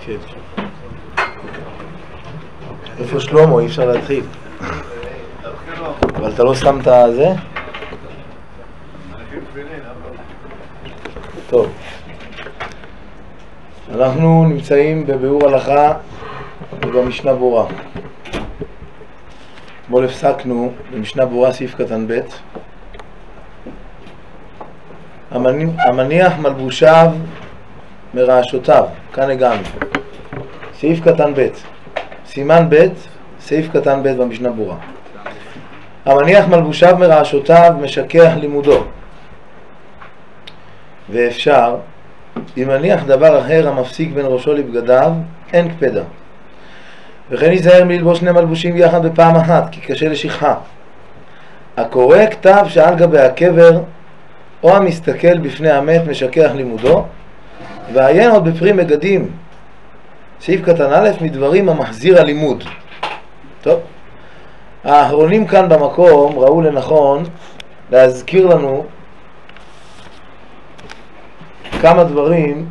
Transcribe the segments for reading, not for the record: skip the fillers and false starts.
כן. איפה שלמה? אי אפשר להתחיל. אבל אתה לא שם את זה? טוב. אנחנו נמצאים בביאור הלכה ובמשנה ברורה. אתמול הפסקנו במשנה ברורה סעיף קטן ב', המניח מלבושיו מרעשותיו. כאן הגענו. סעיף קטן ב', סימן ב', סעיף קטן ב' במשנה ברורה. המניח מלבושיו מרעשותיו משכח לימודו. ואפשר, אם מניח דבר אחר המפסיק בין ראשו לבגדיו, אין קפדה. וכן ייזהר מללבוש שני מלבושים יחד בפעם אחת, כי קשה לשכחה. הקורא כתב שעל גבי הקבר, או המסתכל בפני המת משכח לימודו, ועיין עוד בפרי מגדים, סעיף קטן א', מדברים המחזיר הלימוד. טוב, האחרונים כאן במקום ראו לנכון להזכיר לנו כמה דברים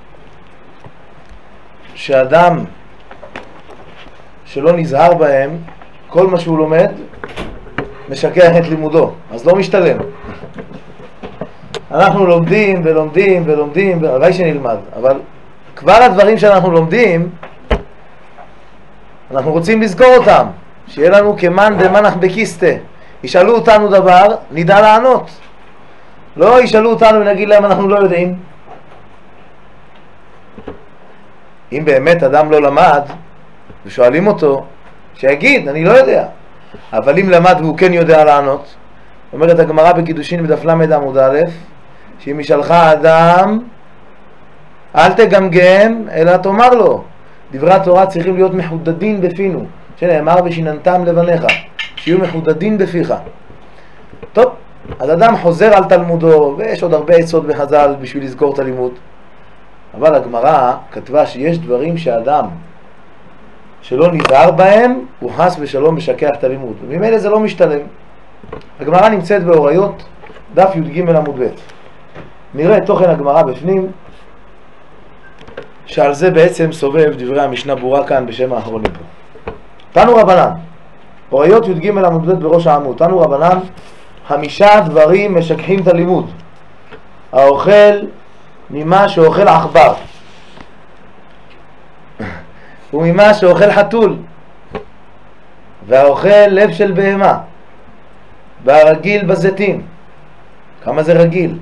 שאדם שלא נזהר בהם, כל מה שהוא לומד משכח את לימודו, אז לא משתלם. אנחנו לומדים ולומדים ולומדים, הרי שנלמד, אבל כבר הדברים שאנחנו לומדים, אנחנו רוצים לזכור אותם, שיהיה לנו כמן דמנח בקיסטה. ישאלו אותנו דבר, נדע לענות. לא ישאלו אותנו ונגיד להם אנחנו לא יודעים. אם באמת אדם לא למד ושואלים אותו, שיגיד אני לא יודע. אבל אם למד והוא כן יודע לענות, אומרת הגמרא בקידושין בדף למד עמוד א', שאם ישאלך אדם אל תגמגם אלא תאמר לו. דברי התורה צריכים להיות מחודדים בפינו, שנאמר ושיננתם לבניך, שיהיו מחודדים בפיך. טוב, אז אדם חוזר על תלמודו, ויש עוד הרבה עצות בחז"ל בשביל לזכור את הלימוד, אבל הגמרא כתבה שיש דברים שאדם שלא נזהר בהם הוא חס ושלום משכח את הלימוד, וממילא זה לא משתלם. הגמרא נמצאת באוריות דף י"ג עמוד ב'. נראה את תוכן הגמרא בפנים, שעל זה בעצם סובב דברי המשנה ברורה כאן בשם האחרונים פה. תנו רבנן, אוריות י"ג עמוד ב' בראש העמוד. תנו רבנן, 5 דברים משכחים את הלימוד. האוכל ממה שאוכל עכבר, וממה שאוכל חתול, והאוכל לב של בהמה, והרגיל בזיתים. כמה זה רגיל?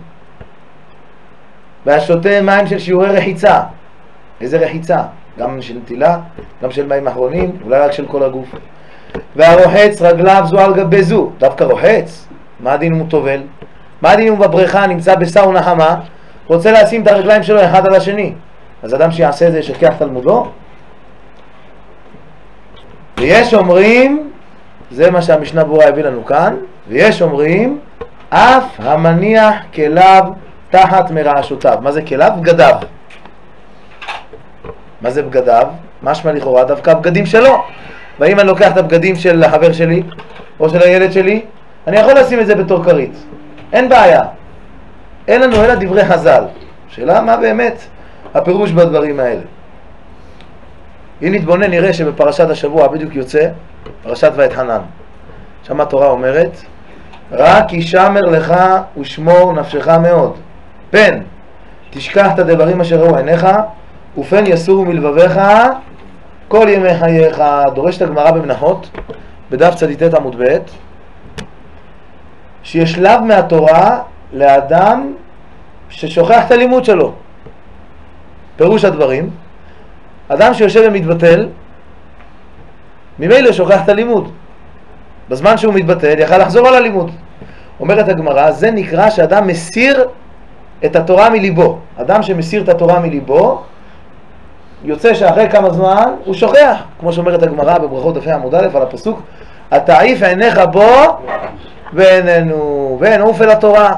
והשותה מים של שיעורי רחיצה. איזה רחיצה? גם של נטילה, גם של מים אחרונים, אולי רק של כל הגוף. והרוחץ רגליו זו על גבי זו. דווקא רוחץ? מה הדין אם הוא טובל? מה הדין אם הוא בבריכה נמצא בסאונה חמה, רוצה לשים את הרגליים שלו אחד על השני? אז אדם שיעשה את זה ישכח תלמודו? ויש אומרים, זה מה שהמשנה ברורה הביא לנו כאן, ויש אומרים אף המניח כליו תחת מרעשותיו. מה זה כליו? בגדיו. מה זה בגדיו? משמע לכאורה דווקא הבגדים שלו. ואם אני לוקח את הבגדים של החבר שלי או של הילד שלי, אני יכול לשים את זה בתור כרית, אין בעיה. אין לנו אלא דברי חז"ל. שאלה מה באמת הפירוש בדברים האלה. אם נתבונן נראה שבפרשת השבוע בדיוק יוצא פרשת ואתחנן. שם התורה אומרת רק ישמר לך ושמור נפשך מאוד, פן תשכח את הדברים אשר ראו עיניך, ופן יסורו מלבביך כל ימי חייך. דורשת הגמרא במנחות בדף צ"ט עמוד ב', שיש שלב מהתורה לאדם ששוכח את הלימוד שלו. פירוש הדברים, אדם שיושב ומתבטל ממילא שוכח את הלימוד. בזמן שהוא מתבטל יכל לחזור על הלימוד. אומרת הגמרא, זה נקרא שאדם מסיר את התורה מליבו. אדם שמסיר את התורה מליבו יוצא שאחרי כמה זמן הוא שוכח, כמו שאומרת הגמרא בברכות דף עמוד א' על הפסוק התעיף עיניך בו ואיננו ואין עוף אל התורה.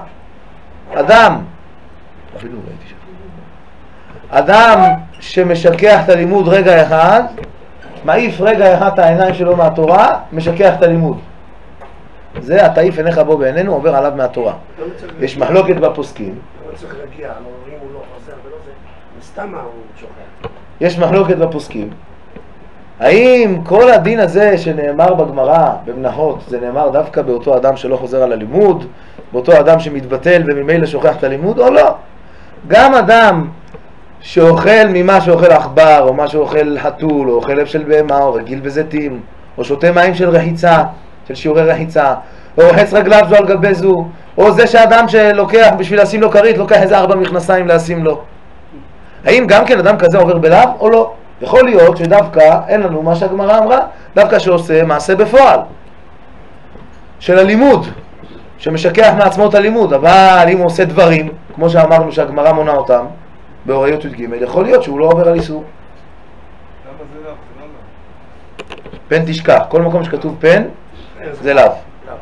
אדם שמשכח את הלימוד רגע אחד, מעיף רגע אחד את העיניים שלו מהתורה, משכח את הלימוד. זה התעיף עיניך בו ואיננו עובר עליו מהתורה. יש מחלוקת בפוסקים לא צריך להגיע, אם הוא לא חוזר ולא זה, סתם הוא שוכח. יש מחלוקת בפוסקים. האם כל הדין הזה שנאמר בגמרא, במנחות, זה נאמר דווקא באותו אדם שלא חוזר על הלימוד, באותו אדם שמתבטל וממילא שוכח את הלימוד, או לא? גם אדם שאוכל ממה שאוכל עכבר, או מה שאוכל חתול, או אוכל לב של בהמה, או רגיל בזיתים, או שותה מים של רחיצה, של שיעורי רחיצה, או רוחץ רגליו זו על גבי זו, או זה שאדם שלוקח בשביל לשים לו כרית, לוקח איזה 4 מכנסיים לשים לו. האם גם כן אדם כזה עובר בלאו או לא? יכול להיות שדווקא אין לנו מה שהגמרא אמרה, דווקא שעושה מעשה בפועל של הלימוד, שמשכח מעצמו את הלימוד, אבל אם הוא עושה דברים, כמו שאמרנו שהגמרא מונה אותם, באוריות י"ג, יכול להיות שהוא לא עובר על איסור. למה זה לאו? זה לא לאו. פן תשכח, כל מקום שכתוב פן, זה לאו.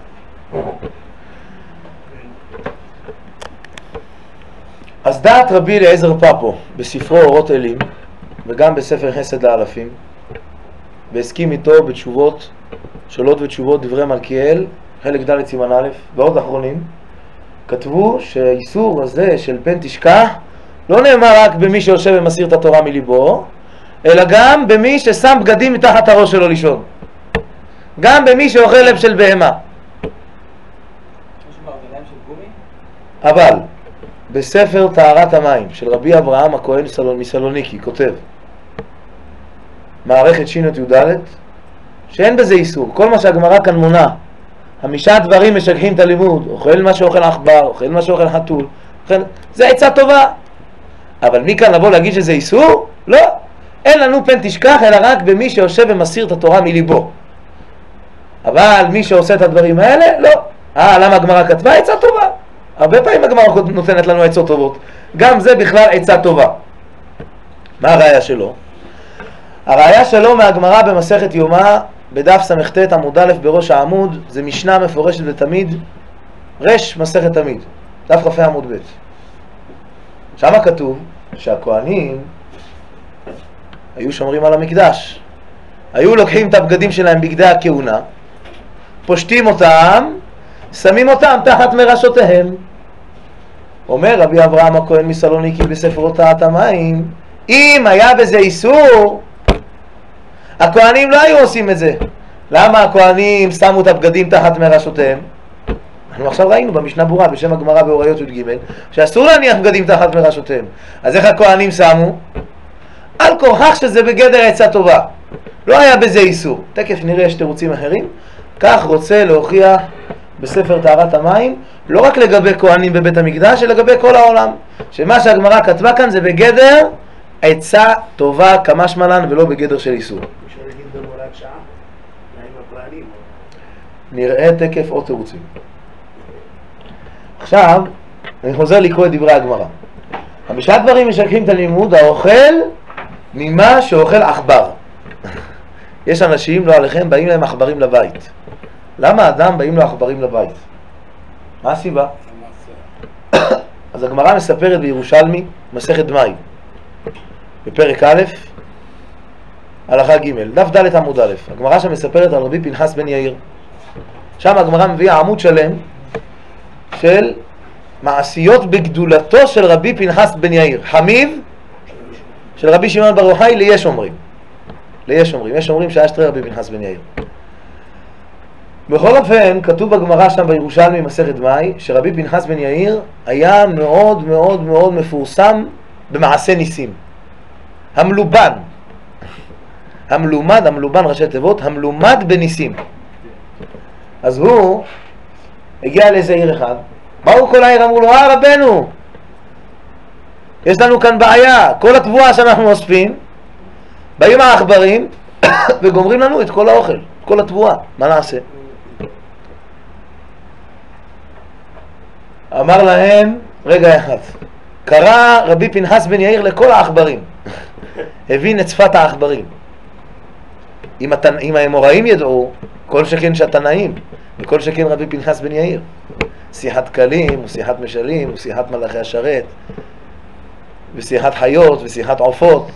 אז דעת רבי אליעזר פפו בספרו אורות אלים וגם בספר חסד לאלפים, והסכים איתו בתשובות, שאלות ותשובות דברי מלכיאל, חלק ד' סימן א' ועוד אחרונים, כתבו שהאיסור הזה של פן תשכח לא נאמר רק במי שיושב ומסיר את התורה מליבו, אלא גם במי ששם בגדים מתחת הראש שלו לישון, גם במי שאוכל לב של בהמה. אבל בספר טהרת המים של רבי אברהם הכהן מסלוניקי כותב מערכת שינות י"ד שאין בזה איסור. כל מה שהגמרא כאן מונה, 5 דברים משכחים את הלימוד, אוכל מה שאוכל עכבר, אוכל מה שאוכל חתול, זה עצה טובה. אבל מכאן לבוא להגיד שזה איסור? לא. אין לנו פן תשכח אלא רק במי שיושב ומסיר את התורה מליבו. אבל מי שעושה את הדברים האלה, לא. למה הגמרא כתבה? עצה טובה. הרבה פעמים הגמרא נותנת לנו עצות טובות. גם זה בכלל עצה טובה. מה הראיה שלו? הראיה שלו מהגמרא במסכת יומא, בדף ס"ט עמוד א' בראש העמוד, זה משנה מפורשת בתמיד, רש מסכת תמיד, דף כ"ה עמוד ב'. שם כתוב שהכהנים היו שומרים על המקדש. היו לוקחים את הבגדים שלהם בגדי הכהונה, פושטים אותם, שמים אותם תחת מרשותיהם. אומר רבי אברהם הכהן מסלוניקי בספר טהרת המים, אם היה בזה איסור, הכהנים לא היו עושים את זה. למה הכהנים שמו את הבגדים תחת מרשותיהם? אנחנו עכשיו ראינו במשנה ברורה בשם הגמרא באוריות י"ג שאסור להניח בגדים תחת מרשותיהם. אז איך הכהנים שמו? על כורחך שזה בגדר עצה טובה. לא היה בזה איסור. תכף נראה יש תירוצים אחרים. כך רוצה להוכיח בספר טהרת המים, לא רק לגבי כהנים בבית המקדש, אלא לגבי כל העולם. שמה שהגמרא כתבה כאן זה בגדר עצה טובה כמשמע לן ולא בגדר של איסור. אפשר להגיד במורת שעה? מה עם הכהנים? נראה תקף עוד תירוצים. עכשיו, אני חוזר לקרוא את דברי הגמרא. 5 דברים משכחים את הלימוד, האוכל ממה שאוכל עכבר. יש אנשים, לא עליכם, באים להם עכברים לבית. למה אדם באים לו עכברים לבית? מה הסיבה? אז הגמרא מספרת בירושלמי, מסכת דמאי, בפרק א', הלכה ג', דף ד' עמוד א'. הגמרא שם מספרת על רבי פנחס בן יאיר. שם הגמרא מביאה עמוד שלם של מעשיות בגדולתו של רבי פנחס בן יאיר, חמיב של רבי שמעון בר יוחאי. ליש אומרים, יש אומרים שאשתרי רבי פנחס בן יאיר. בכל אופן, כתוב בגמרא שם בירושלמי מסכת דמאי שרבי פנחס בן יאיר היה מאוד מאוד מאוד מפורסם במעשה ניסים. המלומד ראשי תיבות, המלומד בניסים. אז הוא הגיע לאיזה עיר אחד, באו כל העיר, אמרו לו, רבנו, יש לנו כאן בעיה, כל התבואה שאנחנו אוספים, באים העכברים וגומרים לנו את כל האוכל, כל התבואה, מה נעשה? אמר להם, רגע אחד, קרא רבי פנחס בן יאיר לכל העכברים, הבין את שפת העכברים. אם האמוראים ידעו, כל שכן שהתנאים, וכל שכן רבי פנחס בן יאיר. שיחת קלים, ושיחת משלים, ושיחת מלאכי השרת, ושיחת חיות, ושיחת עופות.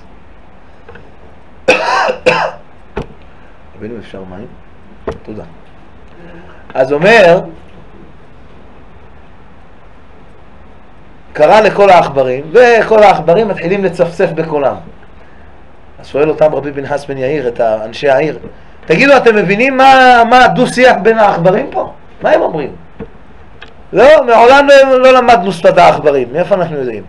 רבינו, אפשר מים? תודה. אז אומר, קרא לכל העכברים, וכל העכברים מתחילים לצפצף בקולם. אז שואל אותם רבי פנחס בן יאיר, את אנשי העיר, תגידו, אתם מבינים מה הדו-שיח בין העכברים פה? מה הם אומרים? לא, מעולם לא למדנו שפת העכברים, מאיפה אנחנו יודעים?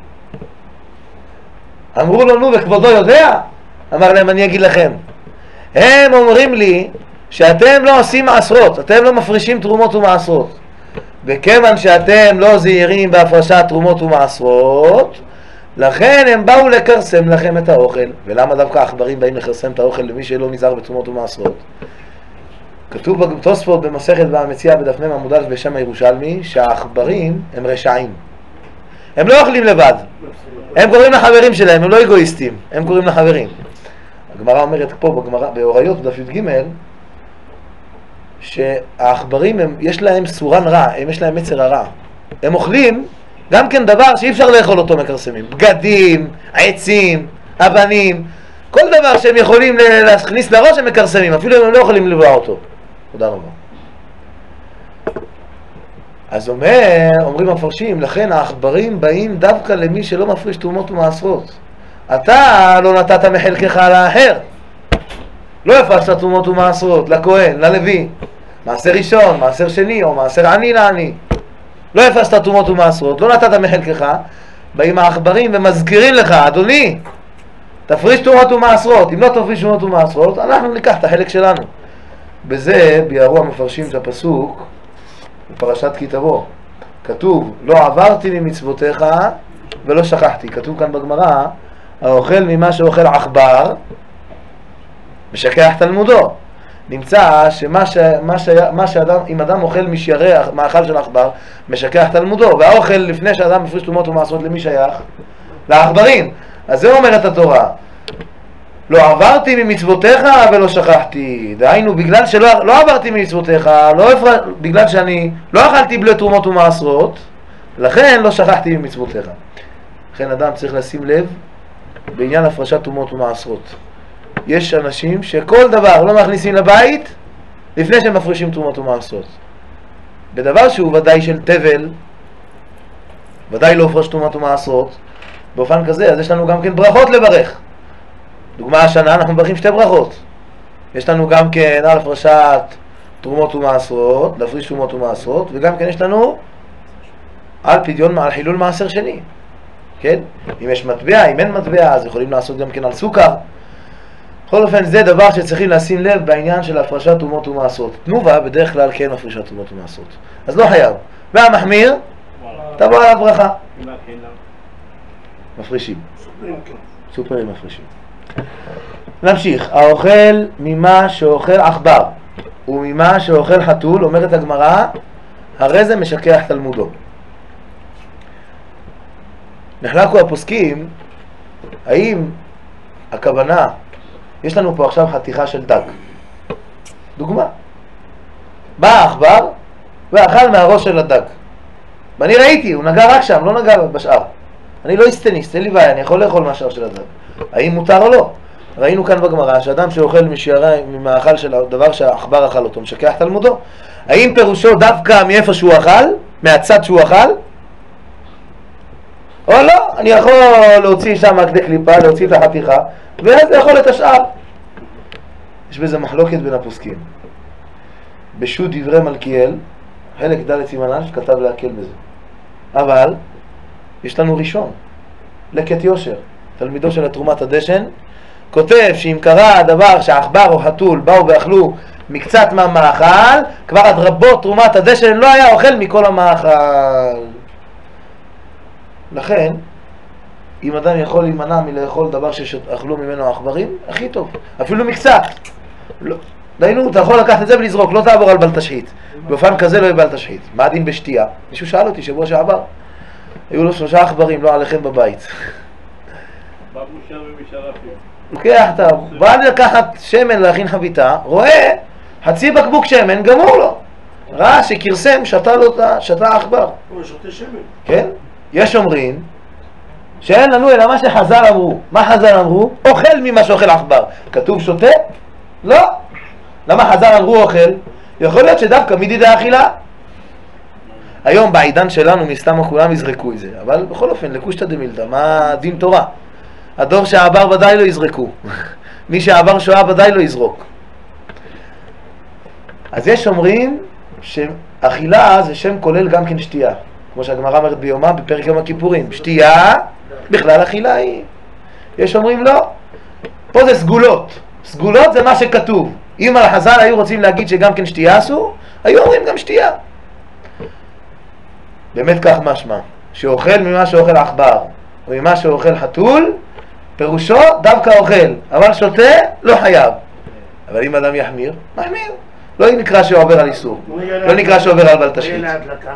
אמרו לו, נו, וכבודו יודע? אמר להם, אני אגיד לכם. הם אומרים לי שאתם לא עושים מעשרות, אתם לא מפרישים תרומות ומעשרות. וכיוון שאתם לא זהירים בהפרשת תרומות ומעשרות, לכן הם באו לקרסם לכם את האוכל. ולמה דווקא העכברים באים לקרסם את האוכל למי שלא נזהר בתרומות ומעשרות? כתוב בתוספות במסכת והמציאה בדף מ' עמוד א' בשם הירושלמי שהעכברים הם רשעים. הם לא אוכלים לבד, הם קוראים לחברים שלהם, הם לא אגואיסטים, הם קוראים לחברים. הגמרא אומרת פה בגמרא באוריות בדף י"ג שהעכברים יש להם סורן רע, יש להם מצר הרע. הם אוכלים גם כן דבר שאי אפשר לאכול אותו מקרסמים, בגדים, עצים, אבנים, כל דבר שהם יכולים להכניס לראש הם מקרסמים, אפילו הם לא יכולים לבלוע אותו. תודה רבה. אז אומרים המפרשים, לכן העכברים באים דווקא למי שלא מפריש תרומות ומעשרות. אתה לא נתת מחלקך לאחר, לא הפרשת תרומות ומעשרות לכהן, ללוי, מעשר ראשון, מעשר שני או מעשר עני לעני, לא הפרשת תרומות ומעשרות, לא נתת מחלקך. באים העכברים ומזכירים לך, אדוני, תפריש תרומות ומעשרות, אם לא תפריש תרומות ומעשרות אנחנו ניקח את החלק שלנו. בזה ביארו המפרשים את הפסוק בפרשת כי תבוא, כתוב לא עברתי ממצוותיך ולא שכחתי. כתוב כאן בגמרא, האוכל ממה שאוכל עכבר משכח תלמודו. נמצא אם אדם אוכל משיירי מאכל של עכבר משכח תלמודו, והאוכל לפני שאדם מפריש תרומות ומעשרות למי שייך? לעכברים. אז זה אומרת התורה, לא עברתי ממצוותיך ולא שכחתי. דהיינו, בגלל שלא עברתי ממצוותיך, בגלל שאני לא אכלתי בלי תרומות ומעשרות, לכן לא שכחתי ממצוותיך. לכן אדם צריך לשים לב בעניין הפרשת תרומות ומעשרות. יש אנשים שכל דבר לא מכניסים לבית לפני שהם מפרישים תרומות ומעשרות. בדבר שהוא ודאי של תבל, ודאי לא הפרש תרומות ומעשרות, באופן כזה, אז יש לנו גם כן ברכות לברך. דוגמה השנה אנחנו מברכים שתי ברכות. יש לנו גם כן על הפרשת תרומות ומעשרות, להפריש תרומות ומעשרות, וגם כן יש לנו על פדיון, על חילול מעשר שני. כן? אם יש מטבע, אם אין מטבע, אז יכולים לעשות גם כן על סוכר. בכל אופן, זה דבר שצריכים לשים לב בעניין של הפרשת תרומות ומעשרות. תנובה בדרך כלל כן מפרישת תרומות ומעשרות. אז לא חייב. והמחמיר, תבוא עליו ברכה. מפרישים. סופרים מפרישים. נמשיך. האוכל ממה שאוכל עכבר וממה שאוכל חתול, אומרת הגמרא, הרי זה משכח תלמודו. נחלקו הפוסקים, האם הכוונה, יש לנו פה עכשיו חתיכה של דג. דוגמה. בא העכבר ואכל מהראש של הדג. ואני ראיתי, הוא נגע רק שם, לא נגע בשאר. אני לא אסטניסט, אין לי בעיה, אני יכול לאכול מהשאר של הדג. האם מותר או לא? ראינו כאן בגמרא שאדם שאוכל ממאכל של הדבר שהעכבר אכל אותו, משכח תלמודו. האם פירושו דווקא מאיפה שהוא אכל, מהצד שהוא אכל? או לא, אני יכול להוציא שם כדי קליפה, להוציא את החתיכה, ואז לאכול את השאר. יש בזה מחלוקת בין הפוסקים. בשו"ת דברי מלכיאל, חלק ד' סימן שכתב להקל בזה. אבל יש לנו ראשון, לקט יושר, תלמידו של תרומת הדשן, כותב שאם קרה הדבר שהעכבר או חתול באו ואכלו מקצת מהמאכל, כבר עד רבות תרומת הדשן לא היה אוכל מכל המאכל. לכן, אם אדם יכול להימנע מלאכול דבר שאכלו ממנו העכברים, הכי טוב, אפילו מקצת. לא. דיינו, אתה יכול לקחת את זה ולזרוק, לא תעבור על בל תשחית. באופן כזה לא יהיה בל תשחית. מה הדין בשתייה? מישהו שאל אותי שבוע שעבר. היו לו 3 עכברים, לא עליכם בבית. לוקח, אתה בא לקחת שמן להכין חביתה, רואה חצי בקבוק שמן, גמור לו. ראה שכרסם, שתה העכבר. הוא שותה שמן. כן? יש אומרים שאין לנו אלא מה שחז"ל אמרו. מה חז"ל אמרו? אוכל ממה שאוכל עכבר. כתוב שותה? לא. למה חז"ל אמרו אוכל? יכול להיות שדווקא מדידי האכילה. היום בעידן שלנו מסתם כולם יזרקו את זה, אבל בכל אופן, לקושטא דמילתא, מה דין תורה? הדור שעבר ודאי לא יזרקו, מי שעבר שואה ודאי לא יזרוק. אז יש אומרים שאכילה זה שם כולל גם כן שתייה, כמו שהגמרא אומרת ביומה בפרק יום הכיפורים, שתייה בכלל אכילה היא. יש אומרים לא, פה זה סגולות, סגולות זה מה שכתוב. אם על חז"ל היו רוצים להגיד שגם כן שתייה אסור, היו אומרים גם שתייה. באמת כך משמע, שאוכל ממה שאוכל עכבר או ממה שאוכל חתול, פירושו דווקא אוכל, אבל שותה לא חייב. אבל אם אדם יחמיר, מחמיר. לא נקרא שעובר על איסור, לא נקרא שעובר על בל תשחית.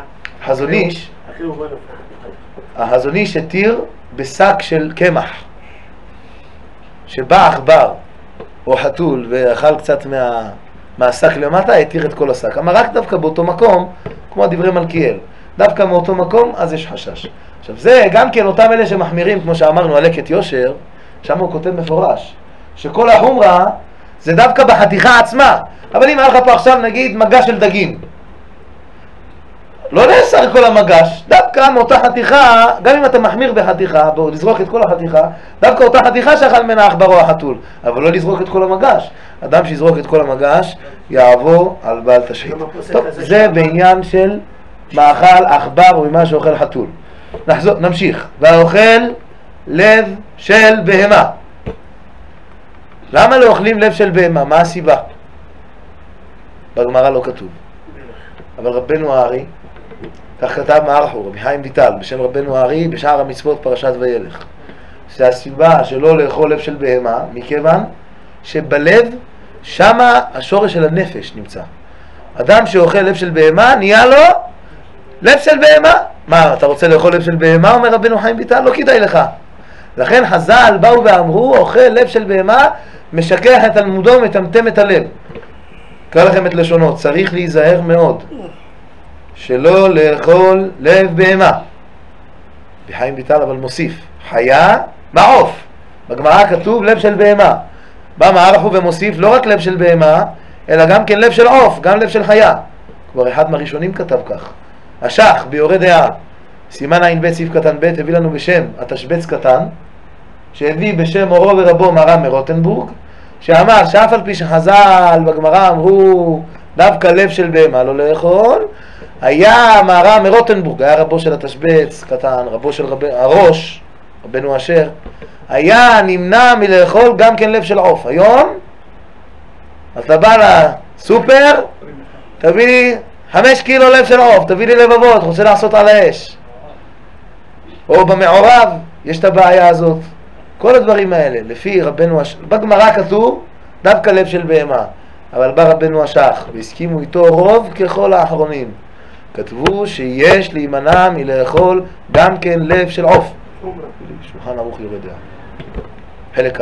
החזון איש התיר בשק של קמח, שבא עכבר או חתול ואכל קצת מהשק למטה, התיר את כל השק. אמר רק דווקא באותו מקום, כמו דברי מלכיאל, דווקא מאותו מקום, אז יש חשש. עכשיו זה גם כן אותם אלה שמחמירים, כמו שאמרנו, על לקט יושר, שם הוא כותב מפורש, שכל החומרה זה דווקא בחתיכה עצמה. אבל אם היה לך פה עכשיו נגיד מגש של דגים, לא נאסר כל המגש, דווקא מאותה חתיכה, גם אם אתה מחמיר בחתיכה, בוא לזרוק את כל החתיכה, דווקא אותה חתיכה שאכל ממנה העכבר או החתול, אבל לא לזרוק את כל המגש. אדם שיזרוק את כל המגש יעבור על בל תשחית. טוב, זה בעניין של מאכל עכבר או ממה שאוכל חתול. נמשיך. והאוכל לב של בהמה. למה לא אוכלים לב של בהמה? מה הסיבה? בגמרא לא כתוב. אבל רבנו הארי, כך כתב מערכו, רבי חיים ויטל, בשם רבנו הארי, בשער המצוות פרשת וילך. זה הסיבה שלא לאכול לב של בהמה, מכיוון שבלב, שמה השורש של הנפש נמצא. אדם שאוכל לב של בהמה, נהיה לו לב של בהמה. מה, אתה רוצה לאכול לב של בהמה? אומר רבנו חיים ויטל, לא כדאי לך. לכן חז"ל באו ואמרו, אוכל לב של בהמה, משכח את תלמודו ומטמטם את הלב. קרא לכם את לשונות, צריך להיזהר מאוד שלא לאכול לב בהמה. בחיים ויטל אבל מוסיף, חיה מעוף. בגמרא כתוב לב של בהמה. בא מערכו ומוסיף לא רק לב של בהמה, אלא גם כן לב של עוף, גם לב של חיה. כבר אחד מהראשונים כתב כך. השח ביורה דעה, סימן ע"ב סעיף קטן ב', הביא לנו בשם התשבץ קטן, שהביא בשם מורו ורבו מרן מרוטנבורג, שאמר שאף על פי שחז"ל בגמרא אמרו דווקא לב של בהמה לא לאכול, היה מרן מרוטנבורג, היה רבו של התשבץ קטן, רבו של הראש, רבנו אשר, היה נמנע מלאכול גם כן לב של עוף. היום אתה בא לסופר, תביא לי 5 קילו לב של עוף, תביא לי לבבות, רוצה לעשות על האש. או במעורב, יש את הבעיה הזאת. כל הדברים האלה, לפי רבנו אשר, בגמרא כתוב דווקא לב של בהמה, אבל בא רבנו אשך, והסכימו איתו רוב ככל האחרונים. כתבו שיש להימנע מלאכול גם כן לב של עוף. שולחן ערוך יורה דעה. חלק א'.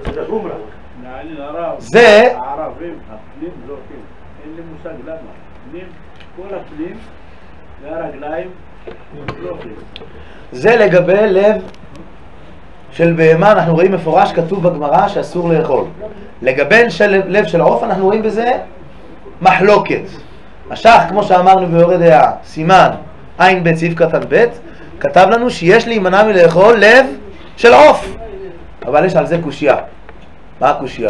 זה הערבים, הפנים זורקים, אין לי מושג למה. פנים, כל הפנים והרגליים זורקים. זה לגבי לב של בהמה, אנחנו רואים מפורש כתוב בגמרא שאסור לאכול. לגבי לב של עוף אנחנו רואים בזה מחלוקת. השח, כמו שאמרנו ביורה דעה, סימן ע"ב סעיף קטן ב', כתב לנו שיש להימנע מלאכול לב של עוף. אבל יש על זה קושיה. מה הקושיה?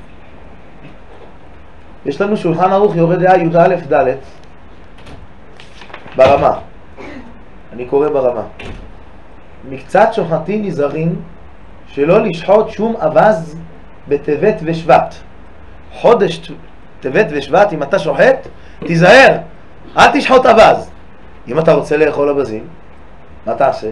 יש לנו שולחן ערוך יורה דעה י"א ד' ברמה. אני קורא ברמה. מקצת שוחטים נזהרים שלא לשחוט שום אבז בטבת ושבט. חודש טבת ושבט, אם אתה שוחט, תיזהר, אל תשחוט אבז. אם אתה רוצה לאכול אבזים, מה תעשה?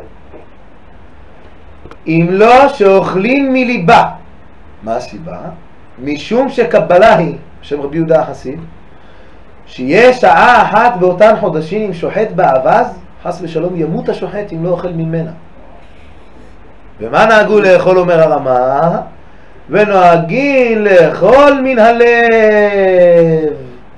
אם לא שאוכלים מליבה. מה הסיבה? משום שקבלה היא, בשם רבי יהודה החסיד, שיש שעה אחת באותן חודשים אם שוחט באבז, חס ושלום ימות השוחט אם לא אוכל ממנה. ומה נהגו לאכול, אומר הרמה? ונוהגים לאכול מן הלב.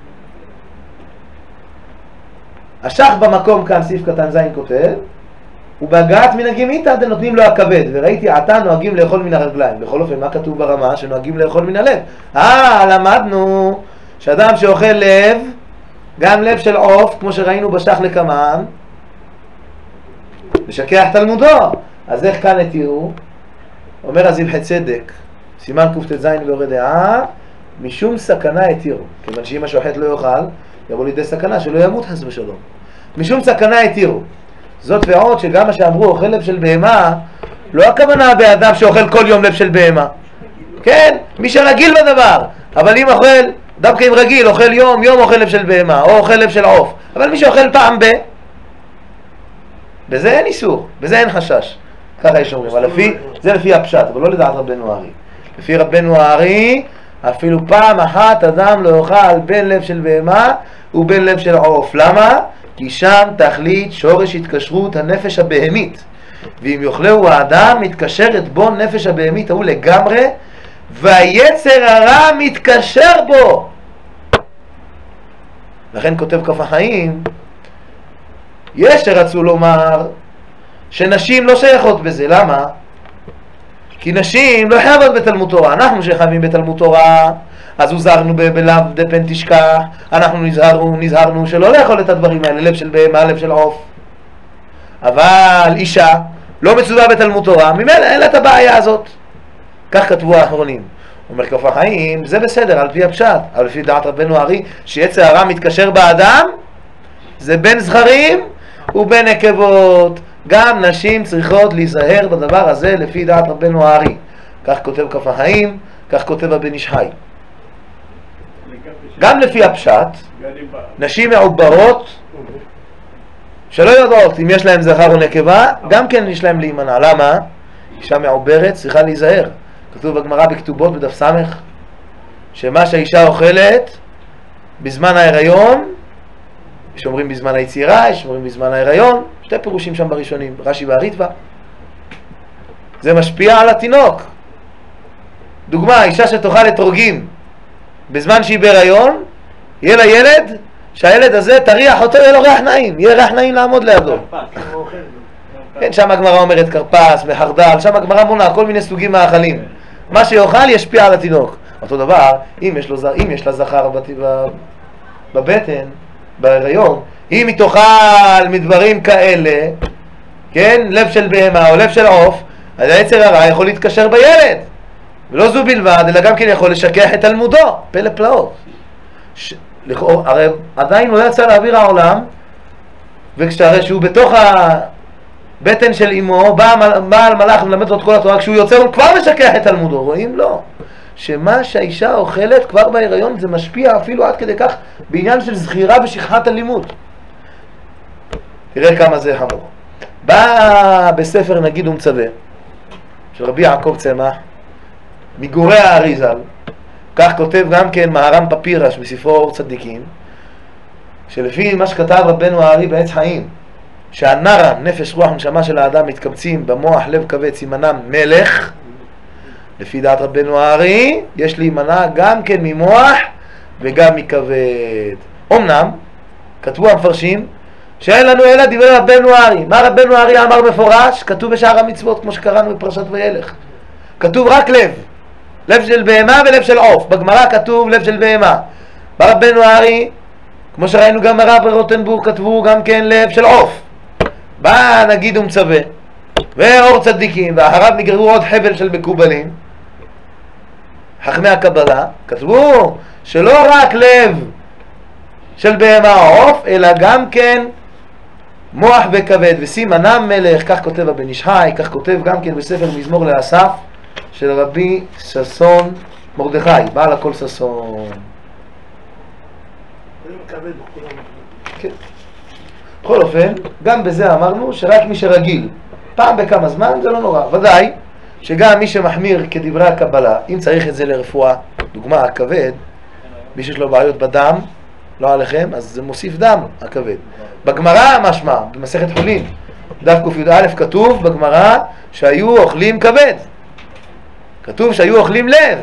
השח במקום כאן, סעיף קטן זין כותב, ובהגעת מן הגימיתא דנותנים לו הכבד, וראיתי עתה נוהגים לאכול מן הרגליים. בכל אופן, מה כתוב ברמה? שנוהגים לאכול מן הלב. למדנו שאדם שאוכל לב, גם לב של עוף, כמו שראינו בשח לקמן, משכח תלמודו. אז איך כאן התירו? אומר הזבחי צדק, סימן קט"ז באורא דעה, משום סכנה התירו. כיוון שאם השוחט לא יאכל, יבוא לידי סכנה שלא ימות חס ושלום. משום סכנה התירו. זאת ועוד שגם מה שאמרו אוכל לב של בהמה, לא הכוונה באדם שאוכל כל יום לב של בהמה. כן, מי שרגיל בדבר. אבל אם אוכל, דווקא אם רגיל, אוכל יום, יום אוכל לב של בהמה, או אוכל לב של עוף. אבל מי שאוכל פעם בזה אין איסור, בזה אין חשש. ככה יש אומרים, אבל זה לפי הפשט, אבל לא לדעת רבנו הארי. לפי רבנו הארי, אפילו פעם אחת אדם לא יאכל בין לב של בהמה ובין לב של עוף. למה? כי שם תכלית שורש התקשרות הנפש הבהמית. ואם יאכלהו האדם, מתקשרת בו נפש הבהמית ההוא לגמרי, והיצר הרע מתקשר בו. לכן כותב כף החיים, יש שרצו לומר שנשים לא שייכות בזה. למה? כי נשים לא חייבות בתלמוד תורה. אנחנו שחייבים בתלמוד תורה, אז הוזהרנו בלאו דפן תשכח. אנחנו נזהרנו שלא לאכול את הדברים האלה, לב של בהמה, לב של עוף. אבל אישה לא מצווה בתלמוד תורה, ממילא אין לה את הבעיה הזאת. כך כתבו האחרונים. אומר כף החיים, זה בסדר על פי הפשט, אבל לפי דעת רבנו הארי, שיצר הרע מתקשר באדם, זה בין זכרים ובין נקבות. גם נשים צריכות להיזהר בדבר הזה לפי דעת רבנו הארי. כך כותב כף החיים, כך כותב הבן איש חי. גם לפי הפשט, נשים מעוברות שלא יודעות אם יש להם זכר או נקבה, גם כן יש להם להימנע. למה? אישה מעוברת צריכה להיזהר. כתוב בגמרא בכתובות בדף סמך, שמה שהאישה אוכלת בזמן ההיריון, יש אומרים בזמן היצירה, יש אומרים בזמן ההיריון, שתי פירושים שם בראשונים, רש"י והריטב"א. זה משפיע על התינוק. דוגמה, אישה שתאכל אתרוגים בזמן שהיא בהיריון, יהיה לה ילד, שהילד הזה תריח אותו, יהיה לו ריח נעים, יהיה ריח נעים לעמוד לידו. כן, שם הגמרא אומרת קרפס, מחרדל, שם הגמרא מונה כל מיני סוגים מאכלים. מה שיאכל ישפיע על התינוק. אותו דבר, אם יש לה זכר בבטן, בהיריון, אם היא תאכל מדברים כאלה, כן, לב של בהמה או לב של עוף, אז היצר הרע יכול להתקשר בילד. ולא זו בלבד, אלא גם כן יכול לשכח את תלמודו. פלא פלאות. הרי עדיין לא יצא לאוויר העולם, וכשהרי שהוא בתוך הבטן של אמו, בא המלאך ומלמד לו את כל התורה, כשהוא יוצא הוא כבר משכח את תלמודו. רואים? לא. שמה שהאישה אוכלת כבר בהיריון זה משפיע אפילו עד כדי כך בעניין של זכירה ושכחת הלימוד. תראה כמה זה חמור. בא בספר נגיד ומצווה של רבי יעקב צמח מגורי הארי ז"ל, כך כותב גם כן מהר"ם פפירש בספרו אור צדיקים, שלפי מה שכתב רבנו הארי בעץ חיים, שהנרא, נפש רוח נשמה של האדם מתקבצים במוח לב כבד סימנם מלך, לפי דעת רבנו הארי יש להימנע גם כן ממוח וגם מכבד. אמנם כתבו המפרשים שאין לנו אלא דברי רבנו הארי. מה רבנו הארי אמר מפורש? כתוב בשאר המצוות כמו שקראנו בפרשת וילך, כתוב רק לב, לב של בהמה ולב של עוף. בגמרא כתוב לב של בהמה. ברבנו הארי, כמו שראינו גם הרב רוטנבורג, כתבו גם כן לב של עוף. בא נגיד ומצווה ואור צדיקים, ואחריו נגררו עוד חבל של מקובלים, חכמי הקבלה, כתבו שלא רק לב של בהמה או עוף, אלא גם כן מוח וכבד וסימנם מלך. כך כותב הבן איש חי, כך כותב גם כן בספר מזמור לאסף של רבי ששון מרדכי, בעל הכל ששון. כן. בכל אופן, גם בזה אמרנו שרק מי שרגיל פעם בכמה זמן זה לא נורא. ודאי שגם מי שמחמיר כדברי הקבלה, אם צריך את זה לרפואה, דוגמה הכבד, מי שיש לו בעיות בדם, לא עליכם, אז זה מוסיף דם הכבד. בגמרא משמע, במסכת חולין, דף ק"א כתוב בגמרא שהיו אוכלים כבד, כתוב שהיו אוכלים לב.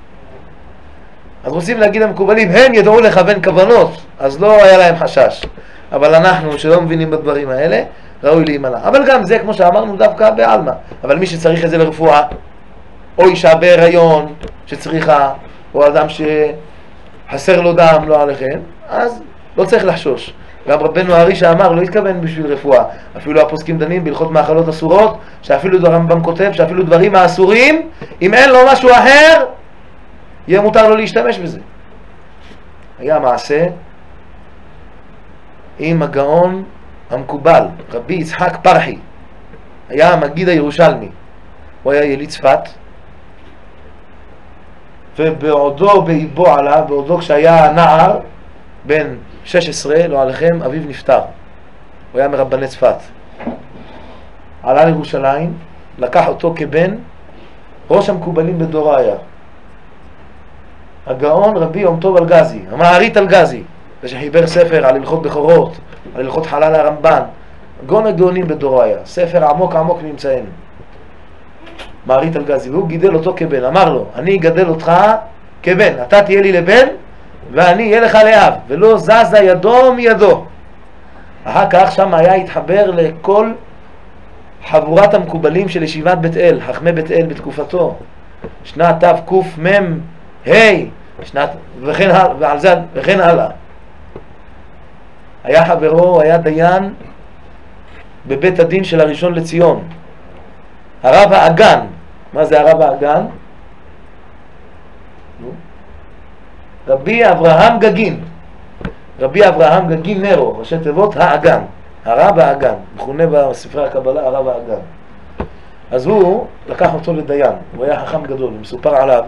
אז רוצים להגיד המקובלים, הם ידעו לכוון כוונות, אז לא היה להם חשש. אבל אנחנו שלא מבינים בדברים האלה, ראוי להימנע. אבל גם זה, כמו שאמרנו, דווקא בעלמא. אבל מי שצריך את זה לרפואה, או אישה בהיריון שצריכה, או אדם שחסר לו דם, לא עליכם, אז לא צריך לחשוש. גם רבנו הארישע אמר, לא התכוון בשביל רפואה. אפילו הפוסקים דנים בהלכות מאכלות אסורות, שאפילו הרמב"ם כותב שאפילו דברים האסורים, אם אין לו משהו אחר, יהיה מותר לו להשתמש בזה. היה מעשה עם הגאון המקובל, רבי יצחק פרחי. היה המגיד הירושלמי. הוא היה יליד צפת, ובעודו באיבו עליו, בעודו כשהיה נער, בן 16, לא עליכם, אביו נפטר. הוא היה מרבני צפת. עלה לירושלים, לקח אותו כבן, ראש המקובלים בדורו היה. הגאון רבי יום טוב אלגזי, המערית אלגזי, זה שחיבר ספר על הלכות בכורות, על הלכות חלל הרמב"ן, גאון הגאונים בדורו היה, ספר עמוק עמוק נמצאנו. מערית אלגזי, והוא גידל אותו כבן, אמר לו, אני אגדל אותך כבן, אתה תהיה לי לבן, ואני אהיה לך לאב, ולא זזה ידו מידו. אחר כך שם היה התחבר לכל חבורת המקובלים של ישיבת בית אל, חכמי בית אל בתקופתו, שנת תקמ"ה, וכן הלאה. היה חברו, היה דיין בבית הדין של הראשון לציון, הרב האגן. מה זה הרב האגן? רבי אברהם גגין. רבי אברהם גגין נרו, ראשי תיבות האגן, הרב האגן, מכונה בספרי הקבלה הרב האגן. אז הוא לקח אותו לדיין, הוא היה חכם גדול, מסופר עליו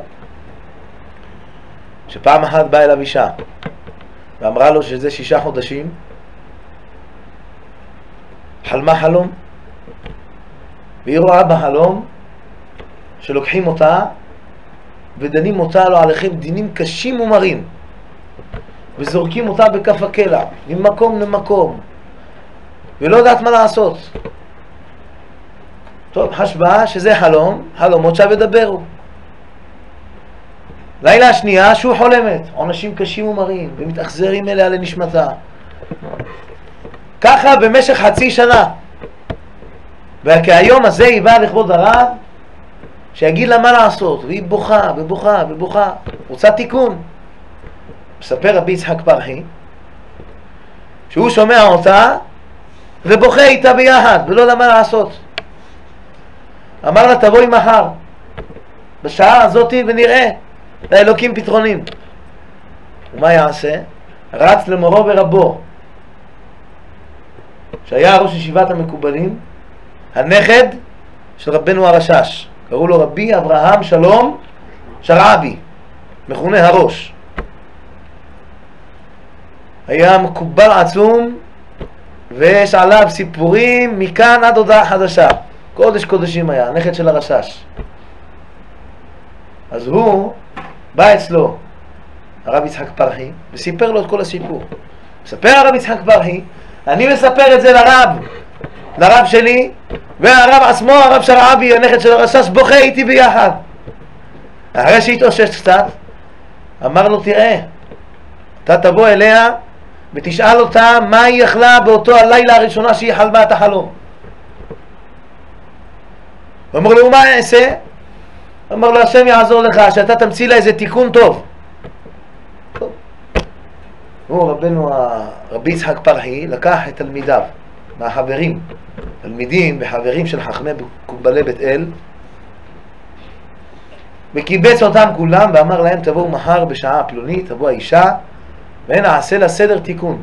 שפעם אחת באה אליו אישה ואמרה לו שזה 6 חודשים, חלמה חלום, והיא רואה בחלום שלוקחים אותה ודנים אותה, לא עליכם, דינים קשים ומרים, וזורקים אותה בכף הקלע ממקום למקום, ולא יודעת מה לעשות. טוב, חשבה שזה חלום, חלומות שידברו. לילה השנייה שהוא חולמת, עונשים קשים ומרים, ומתאכזרים אליה לנשמתה. ככה במשך חצי שנה. וכהיום הזה היא באה לכבוד הרב, שיגיד לה מה לעשות, והיא בוכה ובוכה ובוכה, רוצה תיקון. מספר רבי יצחק פרחי, שהוא שומע אותה, ובוכה איתה ביחד, ולא יודע מה לעשות. אמר לה, תבואי מחר, בשעה הזאת ונראה, לאלוקים פתרונים. ומה יעשה? רץ למורו ורבו, שהיה ראש ישיבת המקובלים, הנכד של רבנו הרשש, קראו לו רבי אברהם שלום שרעבי, מכונה הראש. היה מקובל עצום, ויש עליו סיפורים מכאן עד הודעה חדשה. קודש קודשים היה, הנכד של הרשש. אז הוא בא אצלו, הרב יצחק פרחי, וסיפר לו את כל הסיפור. מספר הרב יצחק פרחי, אני מספר את זה לרב שלי, והרב עצמו, הרב שרעבי, הנכד של הרשש, בוכה איתי ביחד. אחרי שהתאושש קצת, אמר לו, תראה, אתה תבוא אליה ותשאל אותה מה היא אכלה באותו הלילה הראשונה שהיא חלמה את החלום. הוא אמר לו, מה אעשה? אמר לו, השם יעזור לך, שאתה תמציא לה איזה תיקון טוב. הוא, רבי יצחק פרחי, לקח את תלמידיו מהחברים, תלמידים וחברים של חכמי מקובלי בית אל, וקיבץ אותם כולם ואמר להם, תבואו מחר בשעה פלונית, תבוא האישה ונעשה לה סדר תיקון.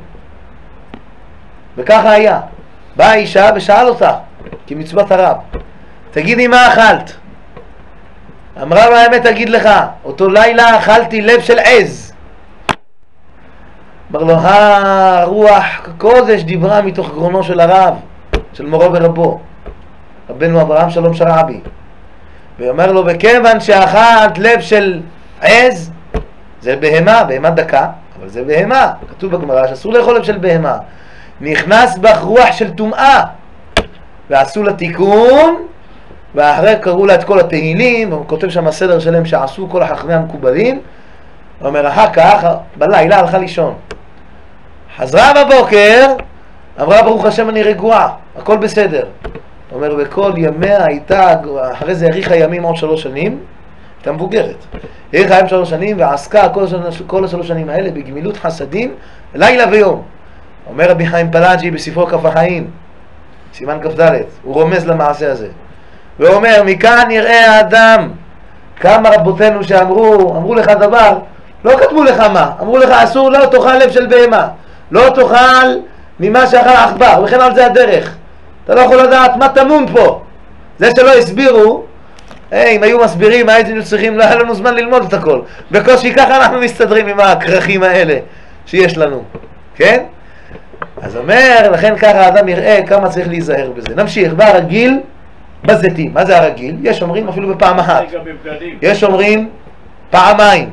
וככה היה. באה האישה ושאל אותה, כמצוות הרב, תגידי מה אכלת? אמרה לו, האמת אגיד לך, אותו לילה אכלתי לב של עז. אמר לו, הרוח קודש דיברה מתוך גרונו של הרב, של מורו ורבו, רבנו אברהם שלום שרעבי. ואומר לו, בכיוון שאכלת לב של עז, זה בהמה, בהמה דקה, אבל זה בהמה, כתוב בגמרא שאסור לאכול לב של בהמה, נכנס בך רוח של טומאה, ועשו לה תיקון, ואחרי קראו לה את כל התהילים, והוא כותב שם הסדר שלהם שעשו כל החכמי המקובלים. הוא אומר, אחר כך בלילה הלכה לישון, חזרה בבוקר, אמרה ברוך השם אני רגועה, הכל בסדר. הוא אומר, בכל ימיה הייתה, אחרי זה האריכה ימים עוד 3 שנים, הייתה מבוגרת. היא חיים 3 שנים ועסקה כל 3 שנים האלה בגמילות חסדים לילה ויום. אומר רבי חיים פלאג'י בספרו כף החיים, סימן כ"ד, הוא רומז למעשה הזה. ואומר, מכאן יראה האדם כמה רבותינו שאמרו לך דבר, לא כתבו לך מה, אמרו לך אסור לא תאכל לב של בהמה, לא תאכל ממה שאכל עכבר, וכן על זה הדרך. אתה לא יכול לדעת מה טמון פה. זה שלא הסבירו, אם היו מסבירים, היינו צריכים, לא היה לנו זמן ללמוד את הכל. בקושי ככה אנחנו מסתדרים עם הכרכים האלה שיש לנו, כן? אז אומר, לכן ככה האדם יראה כמה צריך להיזהר בזה. נמשיך, והרגיל בזיתים. מה זה הרגיל? יש אומרים אפילו בפעם אחת. יש אומרים פעמיים.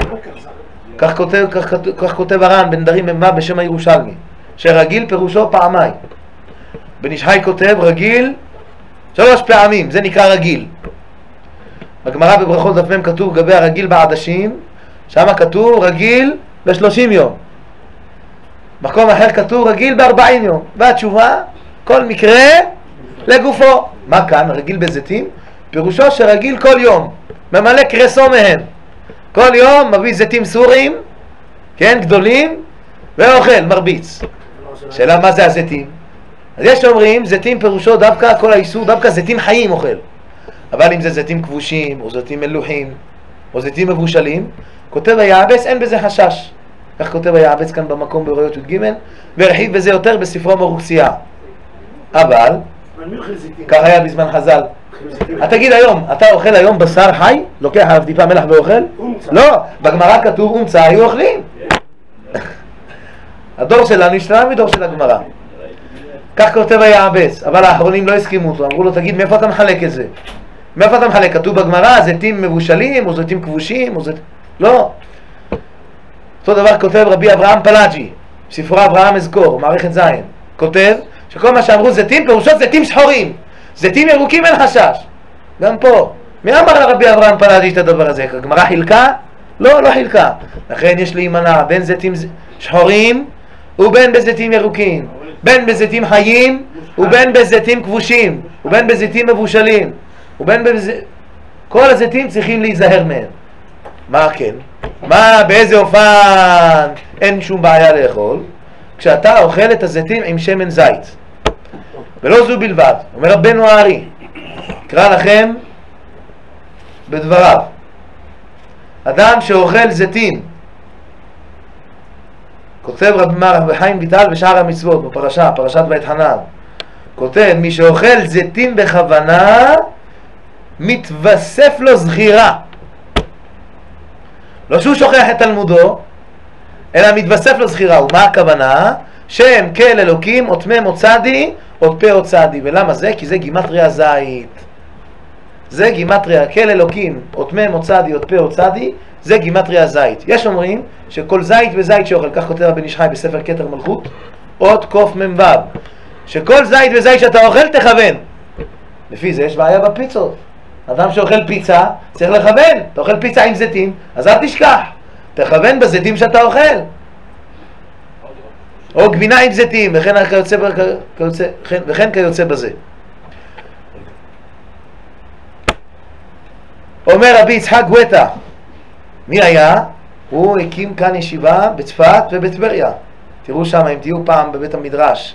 כך כותב הר"ן בן דרים ממה בשם הירושלמי, שרגיל פירושו פעמיים. בן איש חי כותב רגיל 3 פעמים, זה נקרא רגיל. בגמרא בברכות דף מ' כתוב גבי הרגיל בעדשים, שם כתוב רגיל ב30 יום. מקום אחר כתוב רגיל ב40 יום. והתשובה, כל מקרה לגופו. מה כאן? רגיל בזיתים? פירושו שרגיל כל יום ממלא קרסו מהם. כל יום מביא זיתים סורים, כן, גדולים, ואוכל, מרביץ. שאלה מה זה הזיתים? אז יש אומרים, זיתים פירושו דווקא כל האיסור, דווקא זיתים חיים אוכל. אבל אם זה זיתים כבושים, או זיתים מלוחים, או זיתים מבושלים, כותב היעבס, אין בזה חשש. כך כותב היעבס כאן במקום באוריות י"ג, והרחיב בזה יותר בספרו מרוקסייה. אבל, כך היה בזמן חז"ל. תגיד היום, אתה אוכל היום בשר חי? לוקח עליו טיפה מלח ואוכל? לא, בגמרא כתוב אומצה, היו אוכלים. הדור שלנו השתנה מדור של הגמרא. כך כותב היעבס, אבל האחרונים לא הסכימו אותו, אמרו לו תגיד מאיפה אתה מחלק את זה? מאיפה אתה מחלק? כתוב בגמרא זיתים מבושלים או זיתים כבושים או זיתים... לא. אותו דבר כותב רבי אברהם פלאג'י, בספרו אברהם אזכור, מערכת זין, כותב שכל מה שאמרו זיתים פירושו זיתים שחורים, זיתים ירוקים אין חשש. גם פה, מי אמר לרבי אברהם פלאג'י את הדבר הזה? הגמרא חילקה? לא, לא חילקה. לכן יש להימנע בין זיתים שחורים ובין בזיתים ירוקים, בין בזיתים חיים ובין בזיתים כבושים ובין בזיתים מבושלים ובין כל הזיתים צריכים להיזהר מהם. מה כן? מה, באיזה אופן אין שום בעיה לאכול? כשאתה אוכל את הזיתים עם שמן זית. ולא זו בלבד, אומר רבנו הארי, אקרא לכם בדבריו, אדם שאוכל זיתים, כותב רבי חיים ויטל בשאר המצוות בפרשה, פרשת ואתחנן, כותב מי שאוכל זיתים בכוונה מתווסף לו זכירה. לא שהוא שוכח את תלמודו, אלא מתווסף לו זכירה. ומה הכוונה? שם כל אלוקים אות מ' אות צדי אות פה אות צדי. ולמה זה? כי זה גימטריה זית. זה גימטריה כל אלוקים אות מ' אות צדי אות פה אות צדי, זה גימטריה זית. יש אומרים שכל זית וזית שאוכל, כך כותב בן איש חי בספר כתר מלכות אות קוף מ"ו, שכל זית וזית שאתה אוכל תכוון. לפי זה יש בעיה בפיצות. אדם שאוכל פיצה צריך לכוון. אתה אוכל פיצה עם זיתים, אז אל תשכח, תכוון בזיתים שאתה אוכל, או גבינה עם זיתים וכן כיוצא בזה. אומר רבי יצחק גואטה, מי היה? הוא הקים כאן ישיבה בצפת ובטבריה. תראו שם, אם תהיו פעם בבית המדרש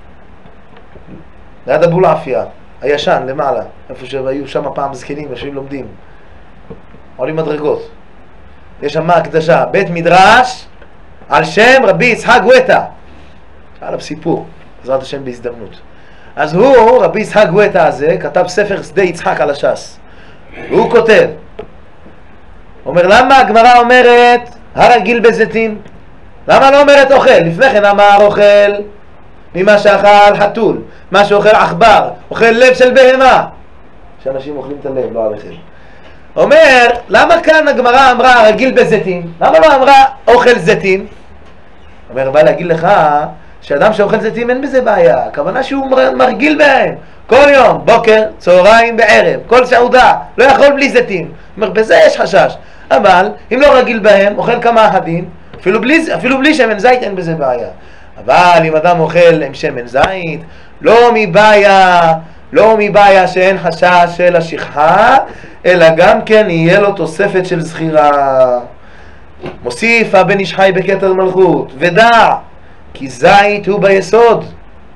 ליד אבולעפיה הישן למעלה, איפה שהיו שם פעם זקנים יושבים לומדים, עולים מדרגות, יש שם הקדשה, בית מדרש על שם רבי יצחק גואטה, עליו סיפור בעזרת השם בהזדמנות. אז הוא, רבי יצחק גואטה הזה, כתב ספר שדה יצחק על הש"ס, והוא כותב, אומר למה הגמרא אומרת הרגיל בזיתים? למה לא אומרת אוכל? לפני כן אמר אוכל ממה שאכל חתול, מה שאוכל עכבר, אוכל לב של בהמה, שאנשים אוכלים את הלב, לא עליכם. אומר, למה כאן הגמרא אמרה רגיל בזיתים? למה לא אמרה אוכל זיתים? אומר, בא להגיד לך שאדם שאוכל זיתים אין בזה בעיה, הכוונה שהוא מרגיל בהם כל יום, בוקר, צהריים, בערב, כל סעודה, לא יכול בלי זיתים. אומר, בזה יש חשש. אבל אם לא רגיל בהם, אוכל כמה אחדים, אפילו בלי שמן זית אין בזה בעיה. אבל אם אדם אוכל עם שמן זית, לא מבעיה, לא מבעיה שאין חשש של השכחה, אלא גם כן יהיה לו תוספת של זכירה. מוסיף הבן איש חי בכתר מלכות, ודע כי זית הוא ביסוד.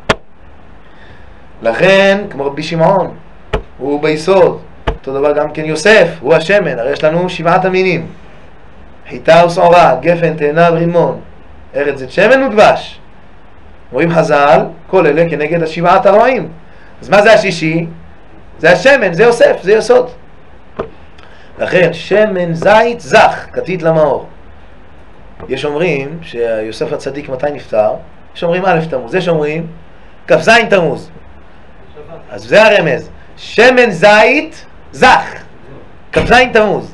לכן, כמו רבי שמעון, הוא ביסוד. אותו דבר גם כן יוסף, הוא השמן. הרי יש לנו 7 המינים: חיטה ושעורה, גפן, תאנה ורימון, ארץ זית שמן ודבש. רואים חז"ל, כל אלה כנגד 7 הרועים. אז מה זה השישי? זה השמן, זה יוסף, זה יסוד. לכן שמן זית זך, כתית למאור. יש אומרים שיוסף הצדיק מתי נפטר? יש אומרים א' תמוז, יש אומרים כ"ז תמוז. אז זה הרמז, שמן זית זך, כ"ז תמוז.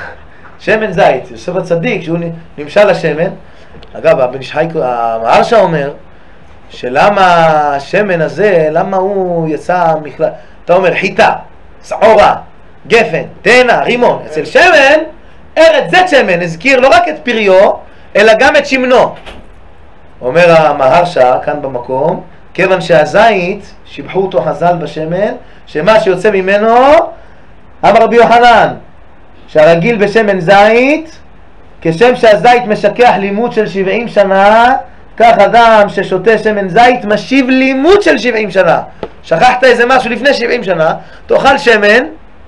שמן זית, יוסף הצדיק, שהוא נמשל לשמן. אגב, הבן איש חי, המהרש"א אומר שלמה השמן הזה, למה הוא יצא מכלל, אתה אומר חיטה, שעורה, גפן, תאנה, רימון. אצל שמן, ארץ זית שמן, הזכיר לא רק את פריו, אלא גם את שמנו. אומר המהרש"א כאן במקום, כיוון שהזית, שיבחו אותו חז"ל בשמן, שמה שיוצא ממנו, אמר רבי יוחנן, שהרגיל בשמן זית, כשם שהזית משכח לימוד של 70 שנה, כך אדם ששותה שמן זית משיב לימוד של 70 שנה. שכחת איזה משהו לפני 70 שנה, תאכל שמן,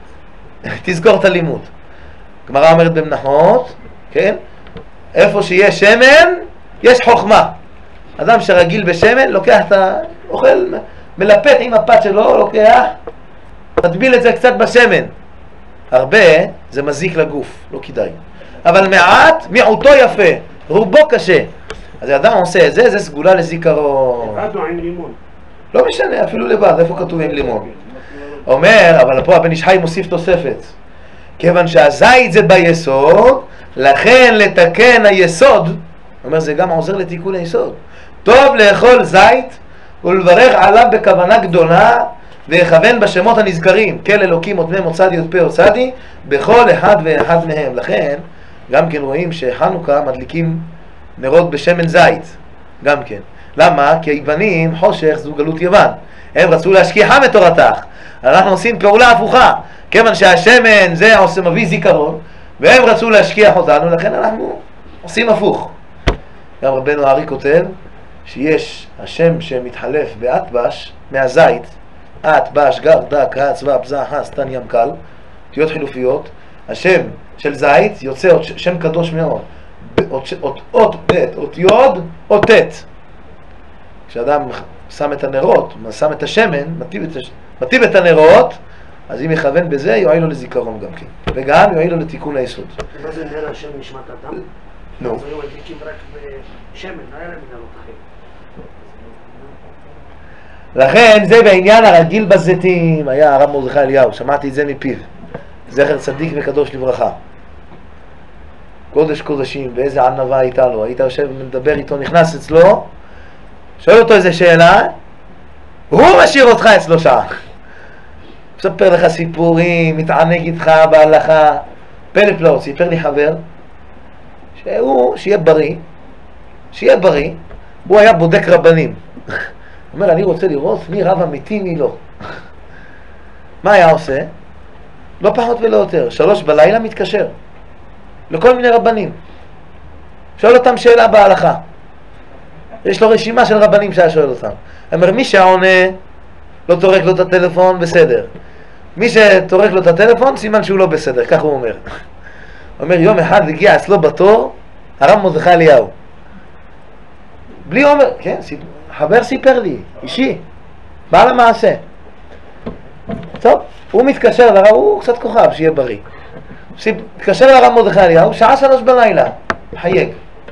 תזכור את הלימוד. גמרא אומרת במנחות, כן? איפה שיש שמן, יש חוכמה. אדם שרגיל בשמן, לוקח את האוכל, מלפת עם הפת שלו, לוקח, תטביל את זה קצת בשמן. הרבה, זה מזיק לגוף, לא כדאי. אבל מעט, מיעוטו יפה, רובו קשה. אז האדם עושה את זה, זה סגולה לזיכרון. לבד או עם לימון? לא משנה, אפילו לבד, איפה כתוב עם לימון? אומר, אבל פה הבן איש חי מוסיף תוספת. כיוון שהזית זה ביסוד, לכן לתקן היסוד, אומר, זה גם עוזר לתיקון היסוד. טוב לאכול זית ולברך עליו בכוונה גדולה, ויכוון בשמות הנזכרים, כל אלוקים עוד מהם עוד י"פ עוד צדי, בכל אחד ואחד מהם. לכן, גם כן רואים שחנוכה מדליקים נרות בשמן זית, גם כן. למה? כי היוונים, חושך זו גלות יוון. הם רצו להשכיחם את תורתך. אנחנו עושים פעולה הפוכה. כיוון שהשמן זה מביא זיכרון, והם רצו להשכיח אותנו, לכן אנחנו עושים הפוך. גם רבנו הארי כותב שיש השם שמתחלף באטבש מהזית, אטבש, גר, דק, רץ, וב, זח, סתן, ים קל, אותיות חילופיות. השם של זית יוצא שם קדוש מאוד, אות ב', אות יוד, אות ת'. כשאדם שם את הנרות, שם את השמן, מטיב את הנרות, אז אם יכוון בזה, יועיל לו לזיכרון גם כן. וגם יועיל לו לתיקון היסוד. מה זה נר השם נשמת אדם? נו. אז היו מדליקים רק בשמן, לא היה להם נרות אחרים. לכן זה בעניין הרגיל בזיתים, היה הרב מרדכי אליהו, שמעתי את זה מפיו. זכר צדיק וקדוש לברכה. קודש קודשים, ואיזה ענווה הייתה לו. היית יושב ומדבר איתו, נכנס אצלו, שואל אותו איזה שאלה, הוא משאיר אותך אצלו שעה. מספר לך סיפורים, מתענג איתך בהלכה. פלא פלאות, סיפר לי חבר, שיהיה בריא, הוא היה בודק רבנים. הוא אומר, אני רוצה לראות מי רב אמיתי, מי לא. מה היה עושה? לא פחות ולא יותר, 3 בלילה מתקשר לכל מיני רבנים, שואל אותם שאלה בהלכה. יש לו רשימה של רבנים שהיה שואל אותם. אומר, מי שעונה לא תורק לו את הטלפון, בסדר. מי שתורק לו את הטלפון, סימן שהוא לא בסדר, כך הוא אומר. אומר, יום אחד הגיע אצלו בתור הרב מרדכי אליהו. בלי אומר, כן, חבר סיפר לי, אישי, בעל המעשה. טוב, הוא מתקשר לרב, הוא קצת כוכב, שיהיה בריא. מתקשר לרב מרדכי אליהו, שעה 3 בלילה, חייג.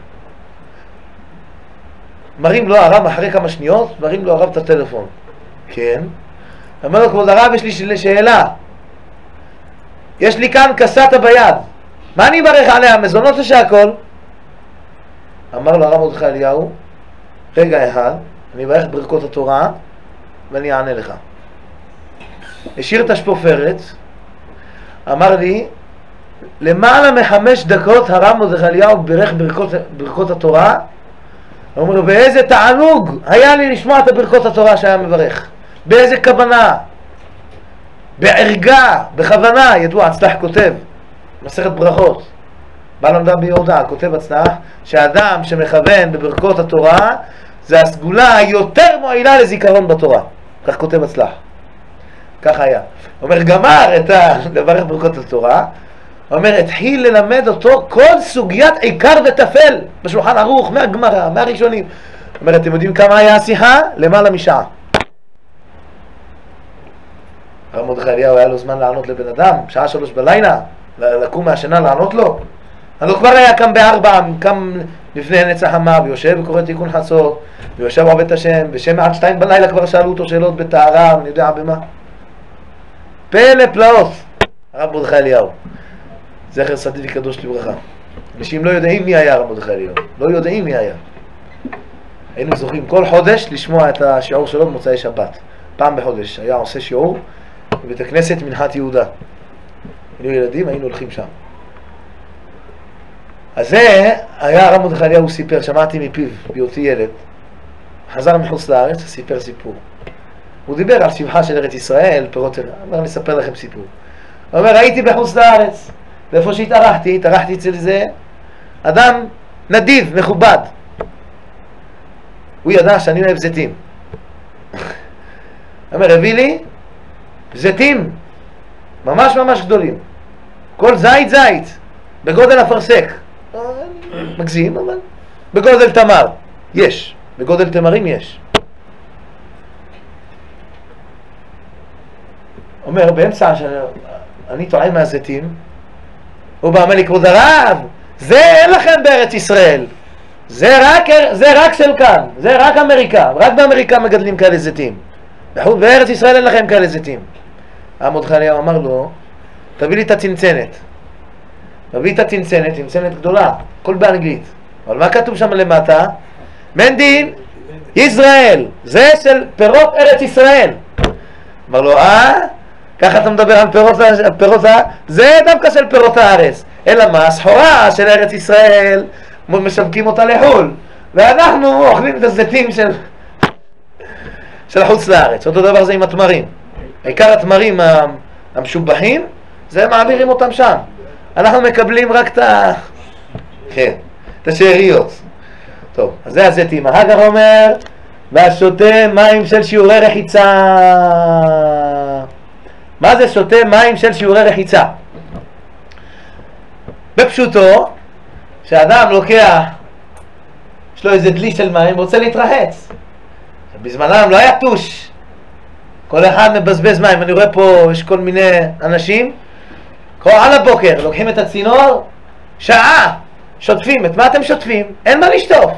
מרים לו הרב אחרי כמה שניות, מרים לו הרב את הטלפון. כן. אומר לו, כבוד הרב, יש לי שאלה. יש לי כאן קסטה ביד. מה אני אברך עליה? מזונות או שהכל? אמר לו הרב מרדכי אליהו, רגע אחד, אני אברך ברכות התורה, ואני אענה לך. השאיר את השפופרת, אמר לי, למעלה מ5 דקות הרב מרדכי אליהו בירך ברכות התורה. הוא אומר, באיזה תענוג היה לי לשמוע את ברכות התורה שהיה מברך. באיזה כוונה, בערגה, בכוונה, ידוע, הצלח כותב, מסכת ברכות, בעל עמדה ביהודה, כותב הצלח, שהאדם שמכוון בברכות התורה, זה הסגולה היותר מועילה לזיכרון בתורה. כך כותב הצלח. כך היה. הוא אומר, גמר את לברך ברכות התורה, הוא אומר, התחיל ללמד אותו כל סוגיית עיקר וטפל, בשולחן ערוך, מהגמרא, מהראשונים. הוא אומר, אתם יודעים כמה היה השיחה? למעלה משעה. הרב מרדכי אליהו היה לו זמן לענות לבן אדם, שעה 3 בלילה, לקום מהשינה לענות לו. אבל הוא כבר היה קם ב4, קם לפני נצח המה, ויושב וקורא תיקון חצות, ויושב עובד את השם, ושם עד 2 בלילה כבר שאלו אותו שאלות בטהרה, אני יודע במה. פלא פלאות, הרב מרדכי אליהו, זכר צדיק וקדוש לברכה. אנשים לא יודעים מי היה הרב מרדכי אליהו, לא יודעים מי היה. היינו זוכים כל חודש לשמוע את השיעור שלו במוצאי שבת. פעם בחודש היה עושה שיעור בבית הכנסת מנחת יהודה. היינו ילדים, היינו הולכים שם. אז זה היה הרב מרדכי אליהו, הוא סיפר, שמעתי מפיו בהיותי ילד, חזר מחוץ לארץ, סיפר סיפור. הוא דיבר על שבחה של ארץ ישראל, פירות, אמר, אני אספר לכם סיפור. הוא אומר, הייתי בחוץ לארץ, ואיפה שהתארחתי אצל זה אדם נדיב, מכובד. הוא ידע שאני אוהב זיתים. הוא אומר, הביא לי זיתים ממש ממש גדולים, כל זית בגודל אפרסק, מגזים, אבל בגודל תמר יש, בגודל תמרים יש. אומר, באמצע שאני טוען מהזיתים, הוא בא, אומר לי, כבוד הרב, זה אין לכם בארץ ישראל, זה רק של כאן, זה רק אמריקה, רק באמריקה מגדלים כאלה זיתים, בארץ ישראל אין לכם כאלה זיתים. הרב מרדכי אליהו אמר לו, תביא לי את הצנצנת. תביא את הצנצנת, צנצנת גדולה, הכל באנגלית. אבל מה כתוב שם למטה? מנדין ישראל, זה של פירות ארץ ישראל. אמר לו, ככה אתה מדבר על פירות, זה דווקא של פירות הארץ. אלא מה? הסחורה של ארץ ישראל, משווקים אותה לחול. ואנחנו אוכלים את הזיתים של חוץ לארץ. אותו דבר זה עם התמרים. העיקר התמרים המשובחים, זה מעבירים אותם שם. אנחנו מקבלים רק את השאריות. טוב, אז זה הזיתים. ההגר אומר, והשותה מים של שיעורי רחיצה. מה זה שותה מים של שיעורי רחיצה? בפשוטו, שאדם לוקח, יש לו איזה דלי של מים, רוצה להתרחץ. בזמנם לא היה טוש. כל אחד מבזבז מים. אני רואה פה, יש כל מיני אנשים, על הבוקר, לוקחים את הצינור, שעה, שוטפים. את מה אתם שוטפים? אין מה לשטוף.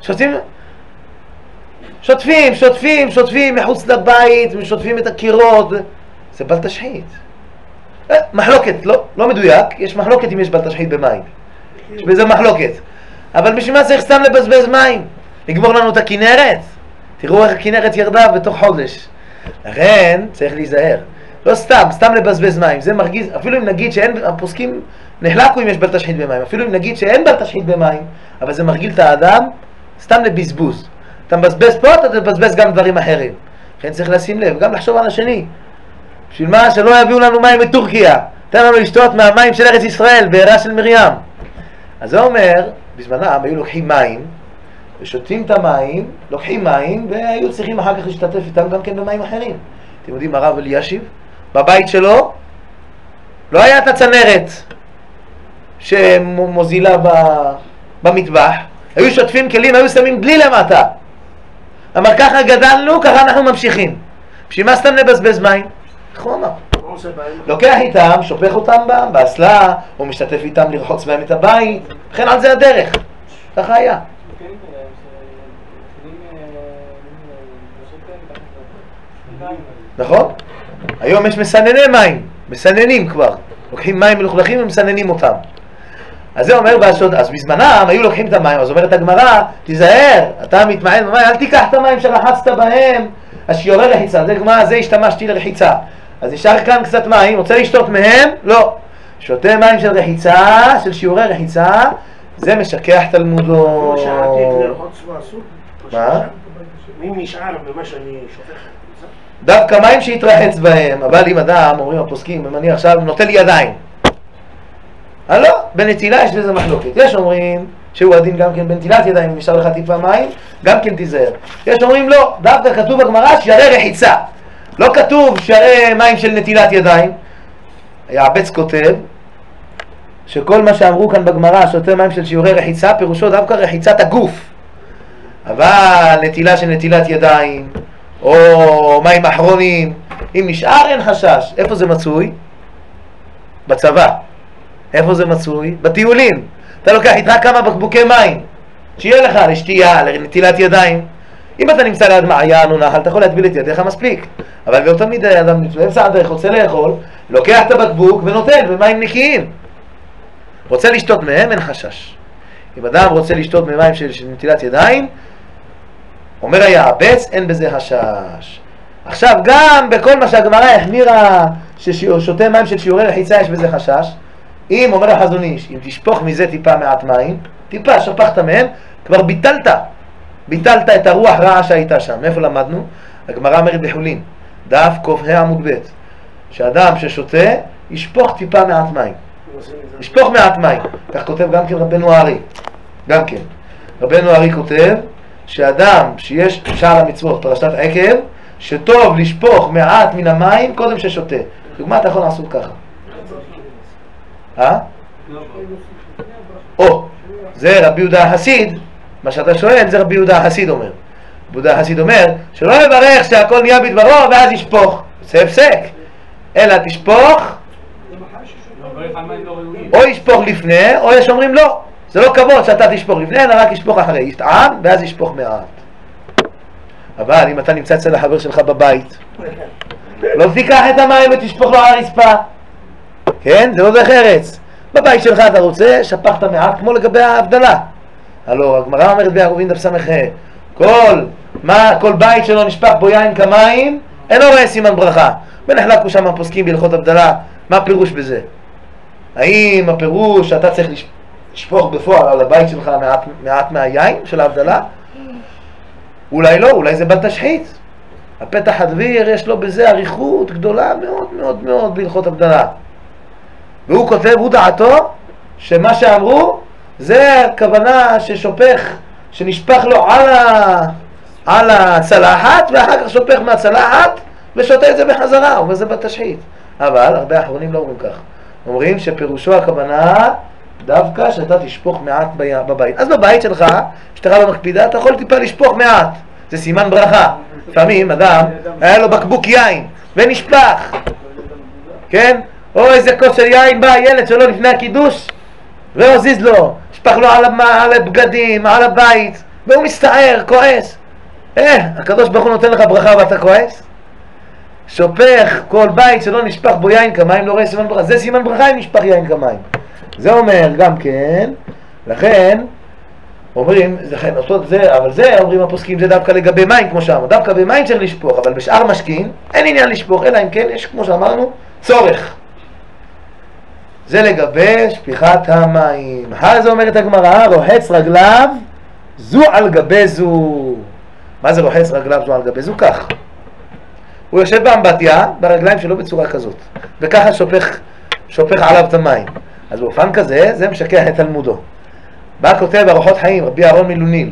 שוטפים מחוץ לבית, שוטפים את הקירות. זה בל תשחית. מחלוקת, לא מדויק, יש מחלוקת אם יש בל תשחית במים. יש בזה מחלוקת. אבל בשביל מה צריך סתם לבזבז מים? לגמור לנו את הכנרת? תראו איך הכנרת ירדה בתוך חודש. לכן צריך להיזהר. לא סתם לבזבז מים. זה מרגיז, אפילו אם נגיד שאין, הפוסקים נחלקו אם יש בל תשחית במים. אפילו אם נגיד שאין בל תשחית במים, אבל זה מרגיל את האדם סתם לבזבוז. אתה מבזבז פה, אתה תבזבז גם דברים אחרים. לכן צריך לשים לב, גם לחשוב על השני. בשביל מה? שלא יביאו לנו מים מטורקיה. תן לנו לשתות מהמים של ארץ ישראל, בעירה של מרים. אז זה אומר, בזמנם היו לוקחים מים, ושותים את המים, לוקחים מים, והיו צריכים אחר כך להשתתף איתם גם כן במים אחרים. אתם יודעים, הרב אלישיב, בבית שלו, לא היה את הצנרת שמוזילה במטבח, היו שוטפים כלים, היו שמים דלי למטה. אמר, ככה גדלנו, ככה אנחנו ממשיכים. בשביל מה סתם לבזבז מים? איך הוא אמר? לוקח איתם, שופך אותם באסלה, הוא משתתף איתם לרחוץ בהם את הבית, וכן על זה הדרך. ככה היה. נכון? היום יש מסנני מים, מסננים כבר. לוקחים מים מלוכלכים ומסננים אותם. אז זה אומר, אז בזמנם היו לוקחים את המים, אז אומרת הגמרא, תיזהר, אתה מתמען במים, אל תיקח את המים שרחצת בהם, השיעורי רחיצה, זה השתמשתי לרחיצה. אז נשאר כאן קצת מים, רוצה לשתות מהם? לא. שותה מים של רחיצה, של שיעורי רחיצה, זה משכח תלמודו. שאלתי לרחוץ באסור? מה? מי נשאר במה שאני שופך? דווקא מים שהתרחץ בהם, אבל אם אדם, אומרים הפוסקים, אם אני עכשיו נוטל ידיים, לא, בנטילה יש בזה מחלוקת. יש אומרים שהוא הדין גם כן בנטילת ידיים, אם נשאר לך טיפה מים, גם כן תיזהר. יש אומרים לא, דווקא כתוב בגמרא שערי רחיצה, לא כתוב שערי מים של נטילת ידיים. יעבץ כותב שכל מה שאמרו כאן בגמרא, שותה מים של שיעורי רחיצה, פירושו דווקא רחיצת הגוף. אבל נטילה של נטילת ידיים, או מים אחרונים, אם נשאר אין חשש. איפה זה מצוי? בצבא. איפה זה מצוי? בטיולים. אתה לוקח איתך כמה בקבוקי מים, שיהיה לך לשתייה, לנטילת ידיים. אם אתה נמצא ליד מעיין או נחל, אתה יכול להטביל את ידיך מספיק. אבל לא תמיד אדם באמצע הדרך רוצה לאכול, לוקח את הבקבוק ונוטל במים נקיים. רוצה לשתות מהם, אין חשש. אם אדם רוצה לשתות ממים של נטילת ידיים, אומר היעבץ, אין בזה חשש. עכשיו גם בכל מה שהגמרא החמירה ששותה מים של שיעורי רחיצה יש בזה חשש. אם אומר החזון איש, אם תשפוך מזה טיפה מעט מים, טיפה שפכת מהם, כבר ביטלת את הרוח רעה שהייתה שם. מאיפה למדנו? הגמרא אומרת בחולין, דף ק"ה עמוד ב', שאדם ששותה ישפוך טיפה מעט מים. ישפוך מעט מים. כך כותב גם כן רבנו הארי. גם כן. רבנו הארי כותב שאדם שיש שער המצוות, פרשת עקב, שטוב לשפוך מעט מן המים קודם ששותה. דוגמה אתה יכול לעשות ככה. או, זה רבי יהודה החסיד, מה שאתה שואל זה רבי יהודה החסיד אומר. רבי יהודה החסיד אומר שלא יברך שהכל נהיה בדברו ואז ישפוך. זה הפסק. אלא תשפוך, או ישפוך לפני, או יש אומרים לא. זה לא כבוד שאתה תשפוך לפני, אלא רק ישפוך אחרי. יטעם ואז ישפוך מעט. אבל אם אתה נמצא אצל החבר שלך בבית, לא תיקח את המים ותשפוך לו על הרצפה. כן? זה לא דרך ארץ. בבית שלך אתה רוצה, שפכת מעט, כמו לגבי ההבדלה. הלוא, הגמרא אומרת בעירובין דף ס"ח, כל בית שלא נשפך בו יין כמים, אינו רואה סימן ברכה. ונחלקו שם הפוסקים בהלכות הבדלה, מה הפירוש בזה? האם הפירוש שאתה צריך לשפוך בפועל על הבית שלך מעט מהיין של ההבדלה? אולי לא, אולי זה בתשחית. הפתח הדביר יש לו בזה אריכות גדולה מאוד מאוד מאוד בהלכות הבדלה. והוא כותב, הוא דעתו, שמה שאמרו זה הכוונה ששופך, שנשפך לו על הצלחת ואחר כך שופך מהצלחת ושותה את זה בחזרה, הוא אומר זה בתשחית. אבל הרבה האחרונים לא אומרים כך, אומרים שפירושו הכוונה דווקא שאתה תשפוך מעט בבית. אז בבית שלך, כשאתה לא מקפידה, אתה יכול טיפה לשפוך מעט, זה סימן ברכה. לפעמים אדם היה לו בקבוק יין ונשפך, כן? או איזה כוס של יין, בא הילד שלו לפני הקידוש והוזיז לו, שפך לו על הבגדים, על הבית, והוא מסתער, כועס. הקדוש ברוך הוא נותן לך ברכה ואתה כועס? שופך כל בית שלא נשפך בו יין כמים, לא רואה סימן ברכה. זה סימן ברכה אם נשפך יין כמים. זה אומר גם כן, לכן אומרים, אבל זה אומרים הפוסקים, זה דווקא לגבי מים כמו שאמרו, דווקא במים צריך לשפוך, אבל בשאר משקין אין עניין לשפוך, אלא אם כן יש, כמו שאמרנו, צורך. זה לגבי שפיכת המים. זה אומרת הגמרא, רוחץ רגליו זו על גבי זו. מה זה רוחץ רגליו זו על גבי זו? כך הוא יושב באמבטיה ברגליים שלו בצורה כזאת, וככה שופך עליו את המים. אז באופן כזה זה משכח את תלמודו. בא כותב ארוחות חיים רבי אהרון מלוניל,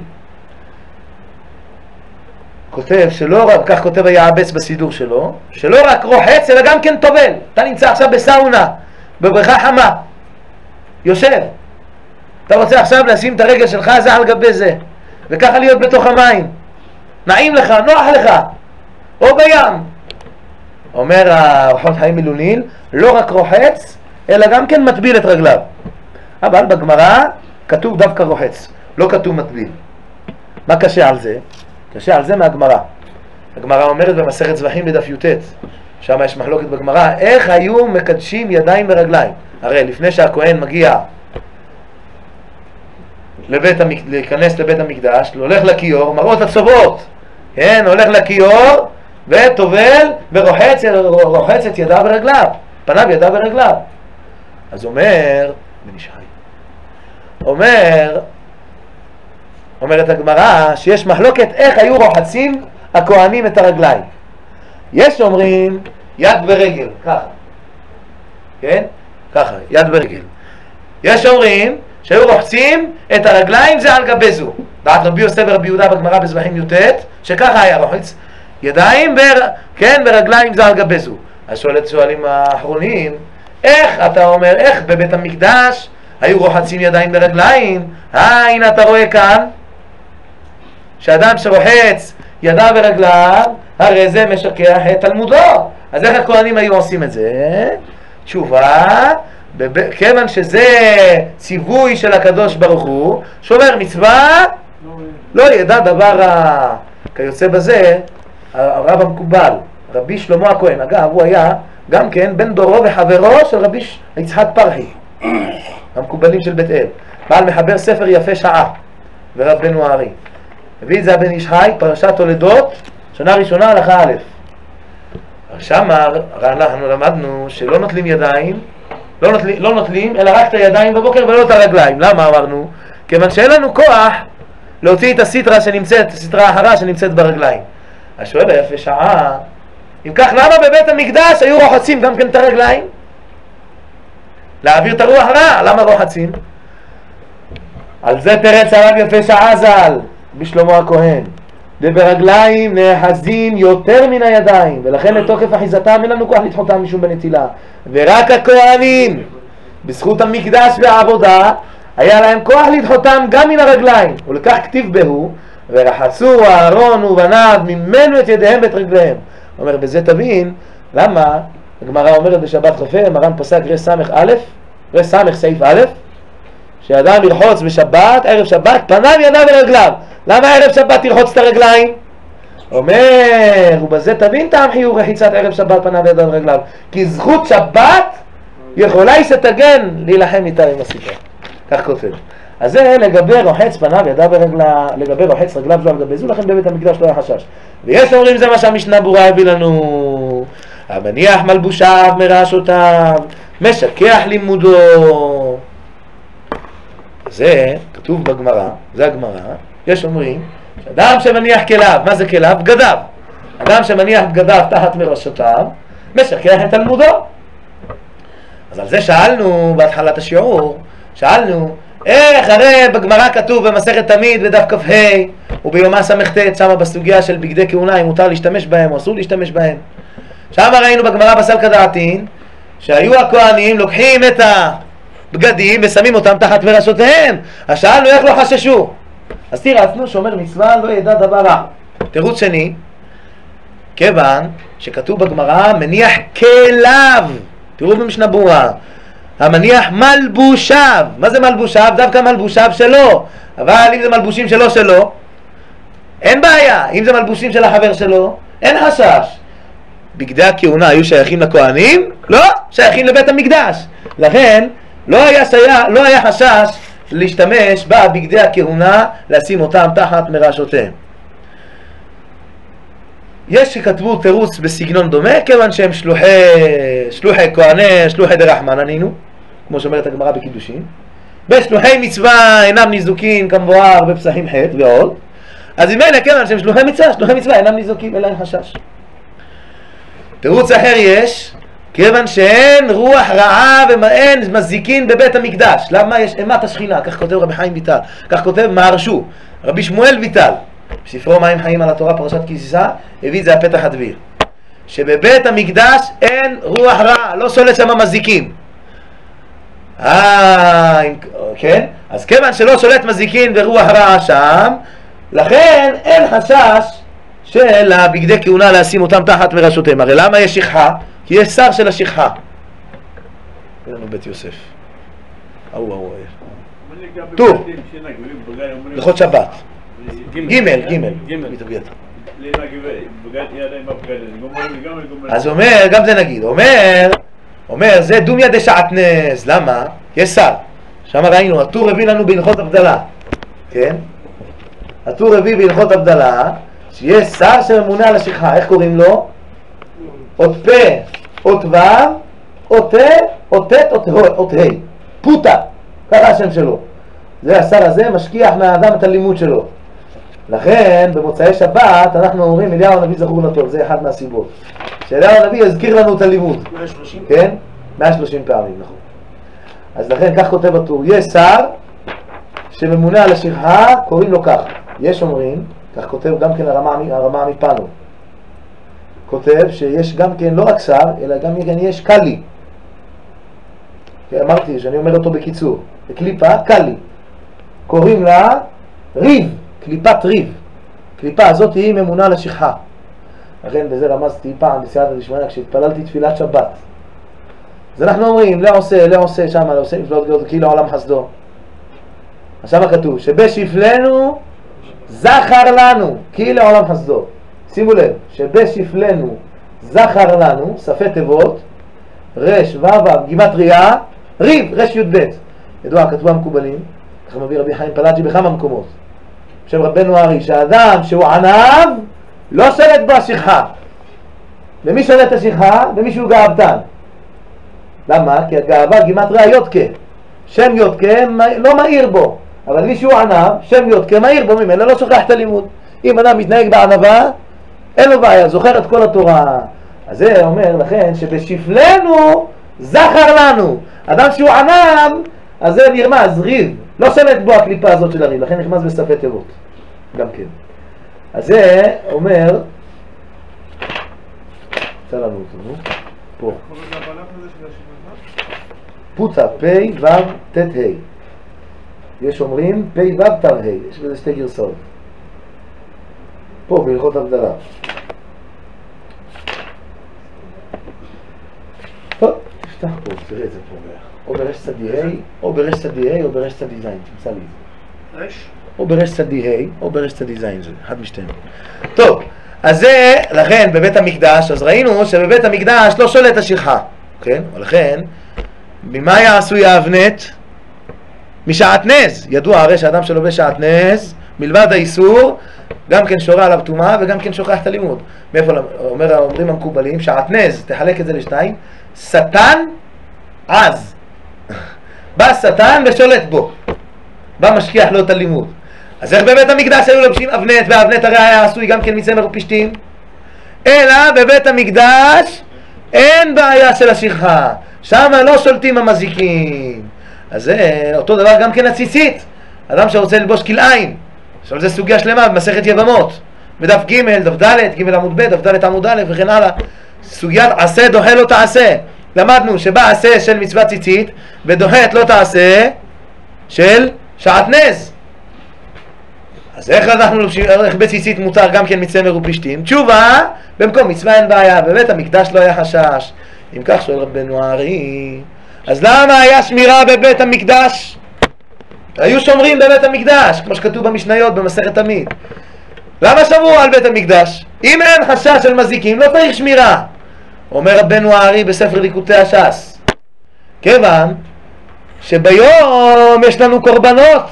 כותב שלא רק, כך כותב היעבץ בסידור שלו, שלא רק רוחץ אלא גם כן טובל. אתה נמצא עכשיו בסאונה, בבריכה חמה, יושב, אתה רוצה עכשיו לשים את הרגל שלך זה על גבי זה וככה להיות בתוך המים, נעים לך, נוח לך, או בים. אומר הארוחות חיים מלוניל, לא רק רוחץ אלא גם כן מטביל את רגליו. אבל בגמרא כתוב דווקא רוחץ, לא כתוב מטביל. מה קשה על זה? קשה על זה מהגמרא. הגמרא אומרת במסכת זבחים בדף י"ט, שם יש מחלוקת בגמרא, איך היו מקדשים ידיים ורגליים. הרי לפני שהכהן מגיע להיכנס לבית המקדש, הולך לכיור, מראות הצוות, כן, הולך לכיור וטובל ורוחץ את ידיו ורגליו, פניו ידיו ורגליו. אז אומרת הגמרא שיש מחלוקת איך היו רוחצים הכהנים את הרגליים. יש אומרים יד ברגל, ככה, כן? ככה, יד ברגל. יש אומרים שהיו רוחצים את הרגליים זה על גבי זו. דעת רבי יוסף ורבי יהודה בגמרא בזבחים י"ט, שככה היה רוחץ ידיים כן, ברגליים זה על גבי זו. אז שואלים האחרונים, איך אתה אומר, איך בבית המקדש היו רוחצים ידיים ברגליים? הנה אתה רואה כאן שאדם שרוחץ ידיו ברגליו, הרי זה משכח את תלמודו. אז איך הכהנים היו עושים את זה? תשובה, כיוון שזה ציווי של הקדוש ברוך הוא, שומר מצווה, לא ידע דבר כיוצא בזה. הרב המקובל, רבי שלמה הכהן, אגב הוא היה גם כן בן דורו וחברו של רבי יצחק פרחי, המקובלים של בית אל, בעל מחבר ספר יפה שעה ורבנו הארי. הביא את זה הבן איש חי, פרשת תולדות, שנה ראשונה הלכה א'. שם אנחנו למדנו שלא נוטלים ידיים, לא נוטלים אלא רק את הידיים בבוקר ולא את הרגליים. למה אמרנו? כיוון שאין לנו כוח להוציא את הסטרה שנמצאת, הסטרה ההרה שנמצאת ברגליים. אז שואל היפה שעה, אם כך למה בבית המקדש היו רוחצים גם כן את הרגליים? להעביר את הרוח הרע, למה רוחצים? על זה פרץ הרב יפה שעה ז"ל בשלמה הכהן, וברגליים נאחזים יותר מן הידיים, ולכן לתוקף אחיזתם אין לנו כוח לדחותם משום בנטילה. ורק הכהנים בזכות המקדש והעבודה היה להם כוח לדחותם גם מן הרגליים, ולכך כתיב בהו ורחצו אהרון ובניו ממנו את ידיהם ואת רגליהם. אומר בזה תבין למה הגמרא אומרת בשבת חופר, מרן פסק ר' ס' סעיף א', שאדם ירחוץ בשבת, ערב שבת, פניו ידיו ורגליו. למה ערב שבת תרחוץ את הרגליים? אומר, ובזה תבין טעם חיוב רחיצת ערב שבת פניו ידיו ורגליו, כי זכות שבת יכולה היא שתגן להילחם איתה עם הסיפור. כך כותב. אז זה לגבי רוחץ פניו ידיו ורגליו, לגבי רוחץ רגליו זו על גבי זו, לכן בבית המקדש לא היה חשש. ויש אומרים זה מה שהמשנה ברורה הביא לנו, המניח מלבושיו מרעשותיו, משכח לימודו. זה כתוב בגמרא, זה הגמרא. יש אומרים שאדם שמניח כליו, מה זה כליו? בגדיו. אדם שמניח בגדיו תחת מרעשותיו משכח את תלמודו. אז על זה שאלנו בהתחלת השיעור, שאלנו איך הרי בגמרא כתוב במסכת תמיד בדף כ"ה וביומא ס"ט שמה בסוגיה של בגדי כהונה אם מותר להשתמש בהם או אסור להשתמש בהם. שמה ראינו בגמרא בסלקא דעתין שהיו הכהנים לוקחים את הבגדים ושמים אותם תחת מרעשותיהם. אז שאלנו איך לא חששו? אז תירצנו שומר מצווה לא ידע דבר רע. תירוץ שני, כיוון שכתוב בגמרא מניח כליו, תראו במשנה ברורה, המניח מלבושיו. מה זה מלבושיו? דווקא מלבושיו שלו. אבל אם זה מלבושים שלו, אין בעיה. אם זה מלבושים של החבר שלו, אין חשש. בגדי הכהונה היו שייכים לכהנים? לא, שייכים לבית המקדש. לכן לא היה חשש להשתמש בבגדי הכהונה, לשים אותם תחת מרעשותיהם. יש שכתבו תירוץ בסגנון דומה, כיוון שהם שלוחי כהני, שלוחי דרחמן ענינו, כמו שאומרת הגמרא בקידושין. בשלוחי מצווה אינם ניזוקים כמבואר בפסחים ח' ועוד. אז אם אלה כיוון שהם שלוחי מצווה אינם ניזוקים, אלא אין חשש. תירוץ אחר יש, כיוון שאין רוח רעה ואין מזיקין בבית המקדש. למה יש אימת השכינה? כך כותב רבי חיים ויטל, כך כותב מהרש"ו, רבי שמואל ויטל, בספרו מים חיים על התורה פרשת כי תישא, הביא את זה הפתח הדביר, שבבית המקדש אין רוח רעה, לא שולט שם מזיקים. כן? אז כיוון שלא שולט מזיקין ורוח רעה שם, לכן אין חשש של הבגדי כהונה לשים אותם תחת מרעשותיהם. הרי למה יש שכחה? כי יש שר של השכחה. אין לנו בית יוסף. טוב, לחות שבת. גימל. אז אומר, גם זה נגיד, אומר, זה דומיה דשעטנז. למה? יש שר. שם ראינו, הטור הביא לנו בהלכות הבדלה. כן? הטור הביא בהלכות הבדלה, שיש שר שממונה על השכחה. איך קוראים לו? אות פה, אות ו', אות ט, אות ט', אות ה'. פוטה. ככה השם שלו. זה השר הזה משכיח מהאדם את הלימוד שלו. לכן במוצאי שבת אנחנו אומרים אליהו הנביא זכור לטוב, זה אחד מהסיבות. שאליהו הנביא יזכיר לנו את הלימוד. 130? כן? 130 פעמים, נכון. אז לכן כך כותב הטור, יש שר שממונה על השכחה, קוראים לו כך. יש אומרים, כך כותב גם כן הרמה מפנו. כותב שיש גם כן לא רק שר, אלא גם כן יש קלי. אמרתי שאני אומר אותו בקיצור. בקליפה, קלי. קוראים לה ריב, קליפת ריב. קליפה הזאת היא ממונה על השכחה. לכן בזה רמזתי פעם בסייעתא דשמיא כשהתפללתי תפילת שבת. אז אנחנו אומרים, לא עושה שם, לא עושה נפלאות גדולות כי לעולם חסדו. אז שם כתוב, שבשפלנו זכר לנו כי לעולם חסדו. שימו לב, שבשפלנו זכר לנו, שפי תיבות, רש וו גימטריה, ריב, רש י"ב. ידוע, כתבו המקובלים, כך מביא רבי חיים פלאג'י בכמה מקומות. בשם רבנו הארי, שהאדם שהוא ענב, לא שולט בו השכחה. ומי שולט השכחה? ומי שהוא גאוותן. למה? כי הגאווה גימטריה יודקה. שם יודקה לא מהיר בו. אבל מי שהוא ענב, שם יודקה מהיר בו, ממנו לא שוכח את הלימוד. אם אדם מתנהג בענבה, אין לו בעיה, זוכר את כל התורה. אז זה אומר לכן שבשפלנו זכר לנו. אדם שהוא ענב, אז זה נרמז, ריב. לא שולט בו הקליפה הזאת של הריב, לכן נכנס בשפי תיבות. גם כן. אז זה אומר, צא לנו אותו, פה. פוטה, פי, וו, תת, הי. יש אומרים פי, וו, תר, הי. יש בזה שתי גרסאות. פה, בהלכות הבדלה. טוב, תפתח פה, תראה את זה פה. או ברש צדי הי, או ברש צדי הי, או ברש צדי זין. תמצא לי את זה. רש? או ברש צדי ה' או ברש צדי זין, זה אחד משתיהם. טוב, אז זה, לכן בבית המקדש, אז ראינו שבבית המקדש לא שולט השכחה, כן? ולכן, ממה היה עשוי האבנט? משעטנז. ידוע הרי שאדם שלובש שעטנז, מלבד האיסור, גם כן שורה עליו טומאה וגם כן שוכח את הלימוד. מאיפה אומרים המקובלים? שעטנז, תחלק את זה לשתיים, שטן עז. בא שטן ושולט בו. בא משכיח לו את הלימוד. אז איך בבית המקדש היו לובשים אבנט, והאבנט הרי היה עשוי גם כן מצמר ופשתים? אלא בבית המקדש אין בעיה של השכחה. שם לא שולטים המזיקים. אז זה אותו דבר גם כן הציצית. אדם שרוצה ללבוש כלאיים. עכשיו זה סוגיה שלמה במסכת יבמות. בדף ג', דף ד', ג' עמוד ב', דף ד' עמוד א' וכן הלאה. סוגיית עשה דוחה לא תעשה. למדנו שבא עשה של מצוות ציצית, ודוחה את לא תעשה של שעטנז. אז איך אנחנו לובשים, איך בציצית מותר גם כן מצמר ופשתים? תשובה, במקום מצווה אין בעיה, בבית המקדש לא היה חשש. אם כך שואל רבנו הארי, אז למה היה שמירה בבית המקדש? היו שומרים בבית המקדש, כמו שכתוב במשניות במסכת תמיד. למה שמרו על בית המקדש? אם אין חשש של מזיקים, לא צריך שמירה. אומר רבנו הארי בספר ליקוטי הש"ס, כיוון שביום יש לנו קורבנות,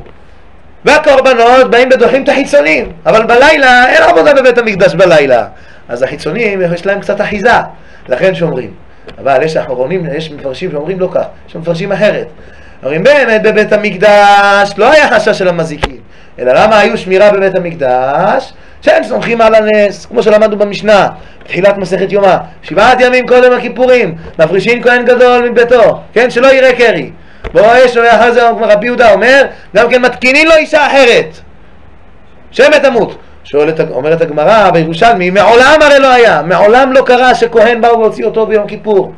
והקורבנות באים ודוחים את החיצונים, אבל בלילה אין עבודה בבית המקדש בלילה, אז החיצונים יש להם קצת אחיזה, לכן שומרים. אבל יש אחרונים, יש מפרשים שאומרים לא כך, יש מפרשים אחרת. אומרים באמת בבית המקדש לא היה חשש של המזיקים, אלא למה היו שמירה בבית המקדש? שהם סומכים על הנס, כמו שלמדנו במשנה, בתחילת מסכת יומא, 7 ימים קודם הכיפורים, מפרישין כהן גדול מביתו, כן, שלא יראה קרי. בואו יש, אחר זה רבי יהודה אומר, גם כן מתקינין לו אישה אחרת, שמת תמות. אומרת הגמרא בירושלמי, מעולם הרי לא היה, מעולם לא קרה שכהן באו והוציא אותו ביום כיפור.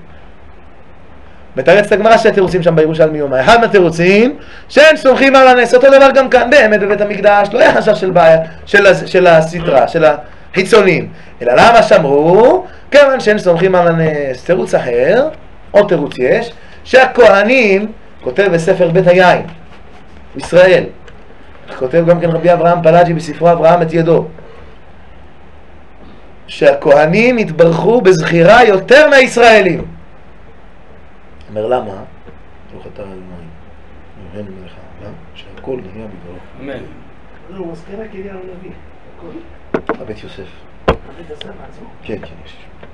מתרצת הגמרא שהתירוצים שם בירושלמי יומא. אחד מהתירוצים שהם סומכים על הנס. אותו דבר גם כאן באמת בבית המקדש לא היה חשש של בעיה של הסתרה, של החיצונים, אלא למה שמרו? כיוון שהם סומכים על הנס. תירוץ אחר, עוד תירוץ יש, שהכהנים, כותב בספר בית היין ישראל, כותב גם כן רבי אברהם פלאג'י בספרו אברהם את ידו, שהכהנים התברכו בזכירה יותר מהישראלים. אומר למה? לא חתר על מים, יוהן מלך העולם, שהכל נהיה בגללו. אמן. לא, הוא מזכיר רק אליהו הנביא. הבית יוסף. הבית יוסף עצמו? כן, כן, יש.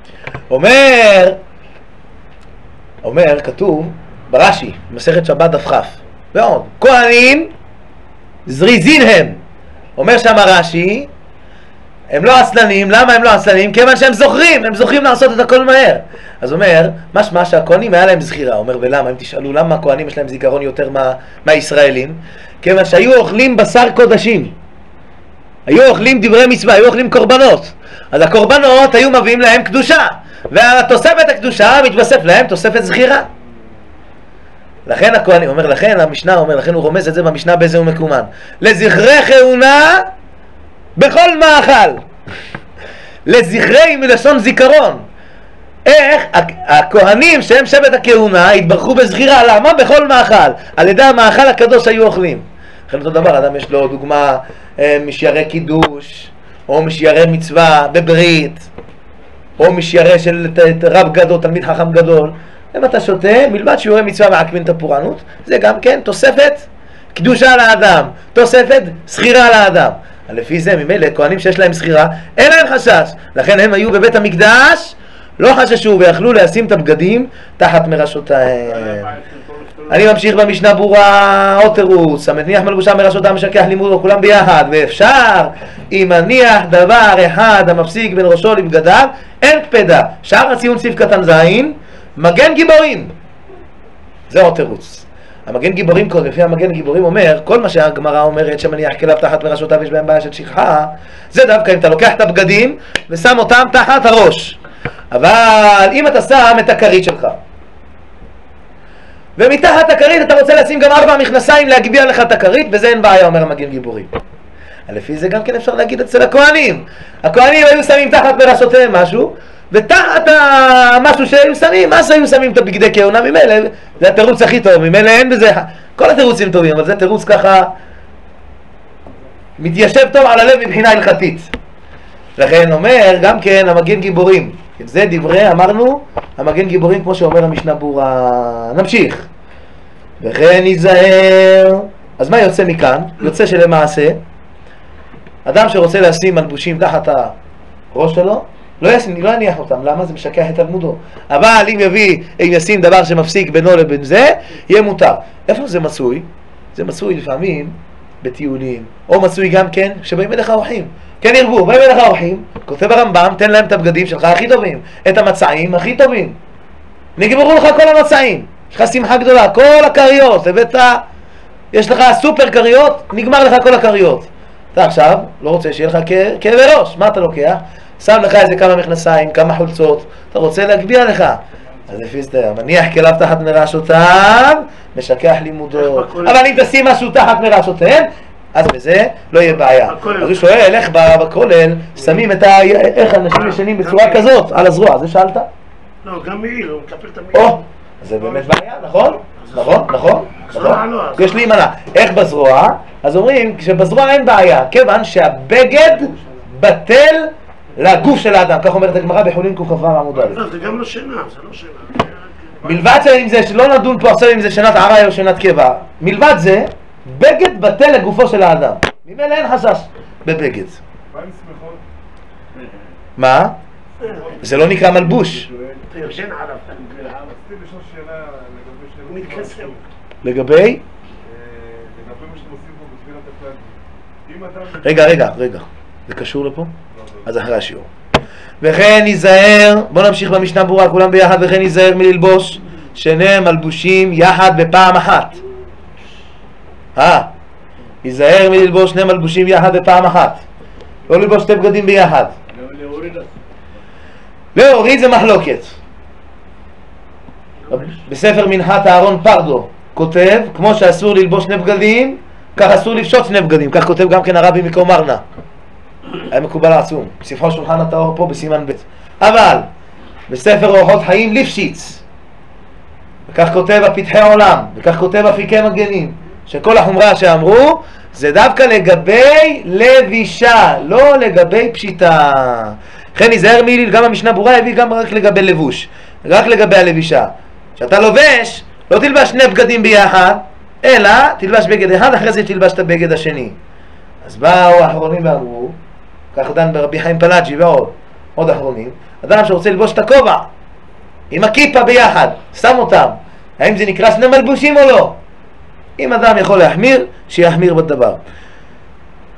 אומר, כתוב ברש"י, במסכת שבת דף כ', ועוד, כהנים זריזין הם אומר שם רש"י, הם לא עצלנים. למה הם לא עצלנים? כיוון שהם זוכרים לעשות את הכל מהר. אז אומר, משמע שהכהנים היה להם זכירה. אומר, ולמה? אם תשאלו למה הכהנים יש להם זיכרון יותר מהישראלים, כיוון שהיו אוכלים בשר קודשים, היו אוכלים דברי מצווה, היו אוכלים קורבנות. אז הקורבנות היו מביאים להם קדושה, והתוספת הקדושה מתווסף להם תוספת זכירה. לכן הכהנים, אומר, לכן המשנה אומר, לכן הוא רומז את זה במשנה באיזה הוא מקומן, לזכרי כהונה בכל מאכל. לזכרי מלשון זיכרון. איך הכהנים שהם שבט הכהונה התברכו בזכירה? למה? בכל מאכל, על ידי המאכל הקדוש היו אוכלים. לכן אותו דבר, אדם יש לו דוגמה, משיירי קידוש, או משיירי מצווה בברית, או משיירי של רב גדול, תלמיד חכם גדול. אם אתה שותה, מלבד שיעורי מצווה מעקמין את הפורענות, זה גם כן תוספת קדושה לאדם, תוספת זכירה לאדם. לפי זה, ממילא, כהנים שיש להם זכירה, אין להם חשש. לכן הם היו בבית המקדש, לא חששו ויכלו לשים את הבגדים תחת מרשותיהם. אני ממשיך במשנה ברורה, עוד תירוץ, המניח מלבושה מרשותם משכח לימודו, כולם ביחד, ואפשר אם מניח דבר אחד המפסיק בין ראשו לבגדיו, אין קפדה. שער הציון סעיף קטן זין, מגן גיבורים. זה עוד תירוץ. המגן גיבורים, לפי המגן גיבורים אומר, כל מה שהגמרא אומרת שמניח כליו תחת מרשותיו יש בהם בעיה של שכחה, זה דווקא אם אתה לוקח את הבגדים ושם אותם תחת הראש. אבל אם אתה שם את הכרית שלך, ומתחת הכרית אתה רוצה לשים גם 4 מכנסיים להגביה לך את הכרית, וזה אין בעיה, אומר המגן גיבורים. לפי זה גם כן אפשר להגיד אצל הכהנים. הכהנים היו שמים תחת מרשותיהם משהו, ותחת המשהו שהיו שמים, מה שהיו שמים את הבגדי כהונה ממילא, זה התירוץ הכי טוב, ממילא אין בזה, כל התירוצים טובים, אבל זה תירוץ ככה מתיישב טוב על הלב מבחינה הלכתית. לכן אומר גם כן המגן גיבורים, זה דברי, אמרנו, המגן גיבורים כמו שאומר המשנה ברורה. נמשיך. וכן ייזהר. אז מה יוצא מכאן? יוצא שלמעשה אדם שרוצה לשים מלבושים תחת הראש שלו, לא יניח אותם. למה? זה משכח את תלמודו. אבל אם ישים דבר שמפסיק בינו לבין זה, יהיה מותר. איפה זה מצוי? זה מצוי לפעמים בטיולים, או מצוי גם כן שבאים אליך אורחים. כן ירבו, באים אליך אורחים, כותב הרמב"ם, תן להם את הבגדים שלך הכי טובים, את המצעים הכי טובים. נגמרו לך כל המצעים, יש לך שמחה גדולה, כל הקריות, הבאת, יש לך סופר קריות, נגמר לך כל הקריות. אתה עכשיו לא רוצה שיהיה לך כאבי ראש, מה אתה לוקח? שם לך איזה כמה מכנסיים, כמה חולצות, אתה רוצה להגביה לך. אז לפי זה, מניח כליו תחת מרשותיו, משכח לימודו. אבל אם תשים משהו תחת מרשותיהם, אז בזה לא יהיה בעיה. אז הוא שואל, איך בכולל שמים את איך אנשים ישנים בצורה כזאת על הזרוע? זה שאלת? לא, גם מעיל, הוא מקפל את המעיל. או, זה באמת בעיה, נכון? נכון? יש להימנע. איך בזרוע? אז אומרים, כשבזרוע אין בעיה, כיוון שהבגד בטל לגוף של האדם. כך אומרת הגמרא בחולין קכ"ו עמוד א'. זה גם לא שינה, זה לא שינה. מלבד שאם זה, שלא נדון פה עכשיו אם זה שנת עראי או שנת קבע, מלבד זה, בגד בטל לגופו של האדם. ממילא אין חשש בבגד. מה עם שמחות? מה? זה לא נקרא מלבוש. אתה יושן עליו. רציתי לשאול שאלה לגבי הוא מתקסם. לגבי? לגבי מה שאתם עושים פה בתפילת הכלל. אם אדם... רגע. זה קשור לפה? אז אחרי השיעור. וכן ייזהר, בוא נמשיך במשנה ברורה, כולם ביחד, וכן ייזהר מללבוש שני מלבושים יחד בפעם אחת. ייזהר מללבוש שני מלבושים יחד בפעם אחת. לא ללבוש שתי בגדים ביחד. להוריד זה מחלוקת. בספר מנחת אהרון פרדו כותב, כמו שאסור ללבוש שני בגדים, כך אסור לפשוט שני בגדים. כך כותב גם כן הרבי מקומרנה. היה מקובל עצום. בספרו שולחן הטהור פה בסימן ב'. אבל בספר אורחות חיים ליפשיץ, וכך כותב הפתחי עולם, וכך כותב אפיקי מגנים, שכל החומרה שאמרו זה דווקא לגבי לבישה, לא לגבי פשיטה. לכן ייזהר מיליל, גם המשנה ברורה הביא גם רק לגבי לבוש, רק לגבי הלבישה. כשאתה לובש, לא תלבש שני בגדים ביחד, אלא תלבש בגד אחד, אחרי זה תלבש את הבגד השני. אז באו האחרונים ואמרו, כך דן ברבי חיים פלאג'י ועוד אחרונים, אדם שרוצה ללבוש את הכובע עם הכיפה ביחד, שם אותם, האם זה נקרא שני מלבושים או לא? אם אדם יכול להחמיר, שיחמיר בדבר.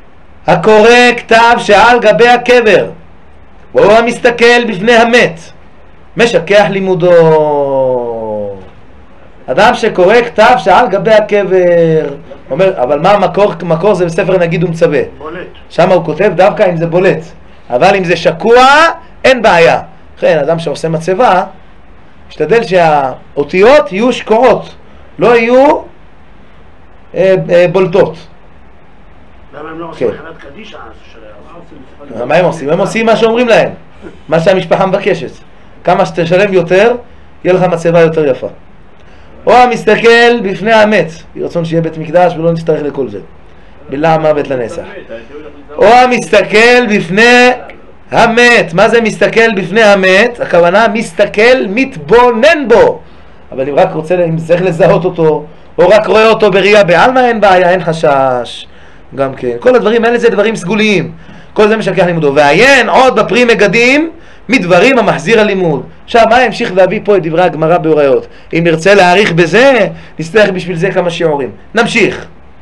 הקורא כתב שעל גבי הקבר, או המסתכל בפני המת, משכח לימודו. אדם שקורא כתב שעל גבי הקבר, אומר, אבל מה המקור? מקור זה בספר נגיד ומצווה. בולט. שם הוא כותב דווקא אם זה בולט, אבל אם זה שקוע, אין בעיה. לכן, אדם שעושה מצבה, משתדל שהאותיות יהיו שקועות, לא יהיו בולטות. למה הם לא עושים חלת קדישה אז? מה הם עושים? הם עושים מה שאומרים להם, מה שהמשפחה מבקשת. כמה שתשלם יותר, יהיה לך מצבה יותר יפה. או המסתכל בפני המת, ירצון שיהיה בית מקדש ולא נצטרך לכל זה. בלעם מוות לנצח. או המסתכל בפני המת. מה זה מסתכל בפני המת? הכוונה מסתכל, מתבונן בו. אבל אם רק רוצה, אם צריך לזהות אותו, או רק רואה אותו בראייה בעלמא, אין בעיה, אין חשש. גם כן. כל הדברים האלה זה דברים סגוליים. כל זה משכח לימודו. ועיין עוד בפרי מגדים מדברים המחזיר הלימוד. עכשיו, מה ימשיך להביא פה את דברי הגמרא בהוראות? אם נרצה להאריך בזה, נצטרך בשביל זה כמה שיעורים. נמשיך.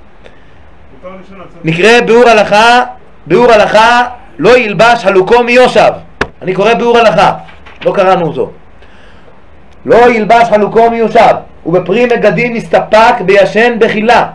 נקרא ביאור הלכה, לא ילבש חלוקו מיושב. אני קורא ביאור הלכה, לא קראנו אותו. לא ילבש חלוקו מיושב, ובפרי מגדים נסתפק בישן בחילה,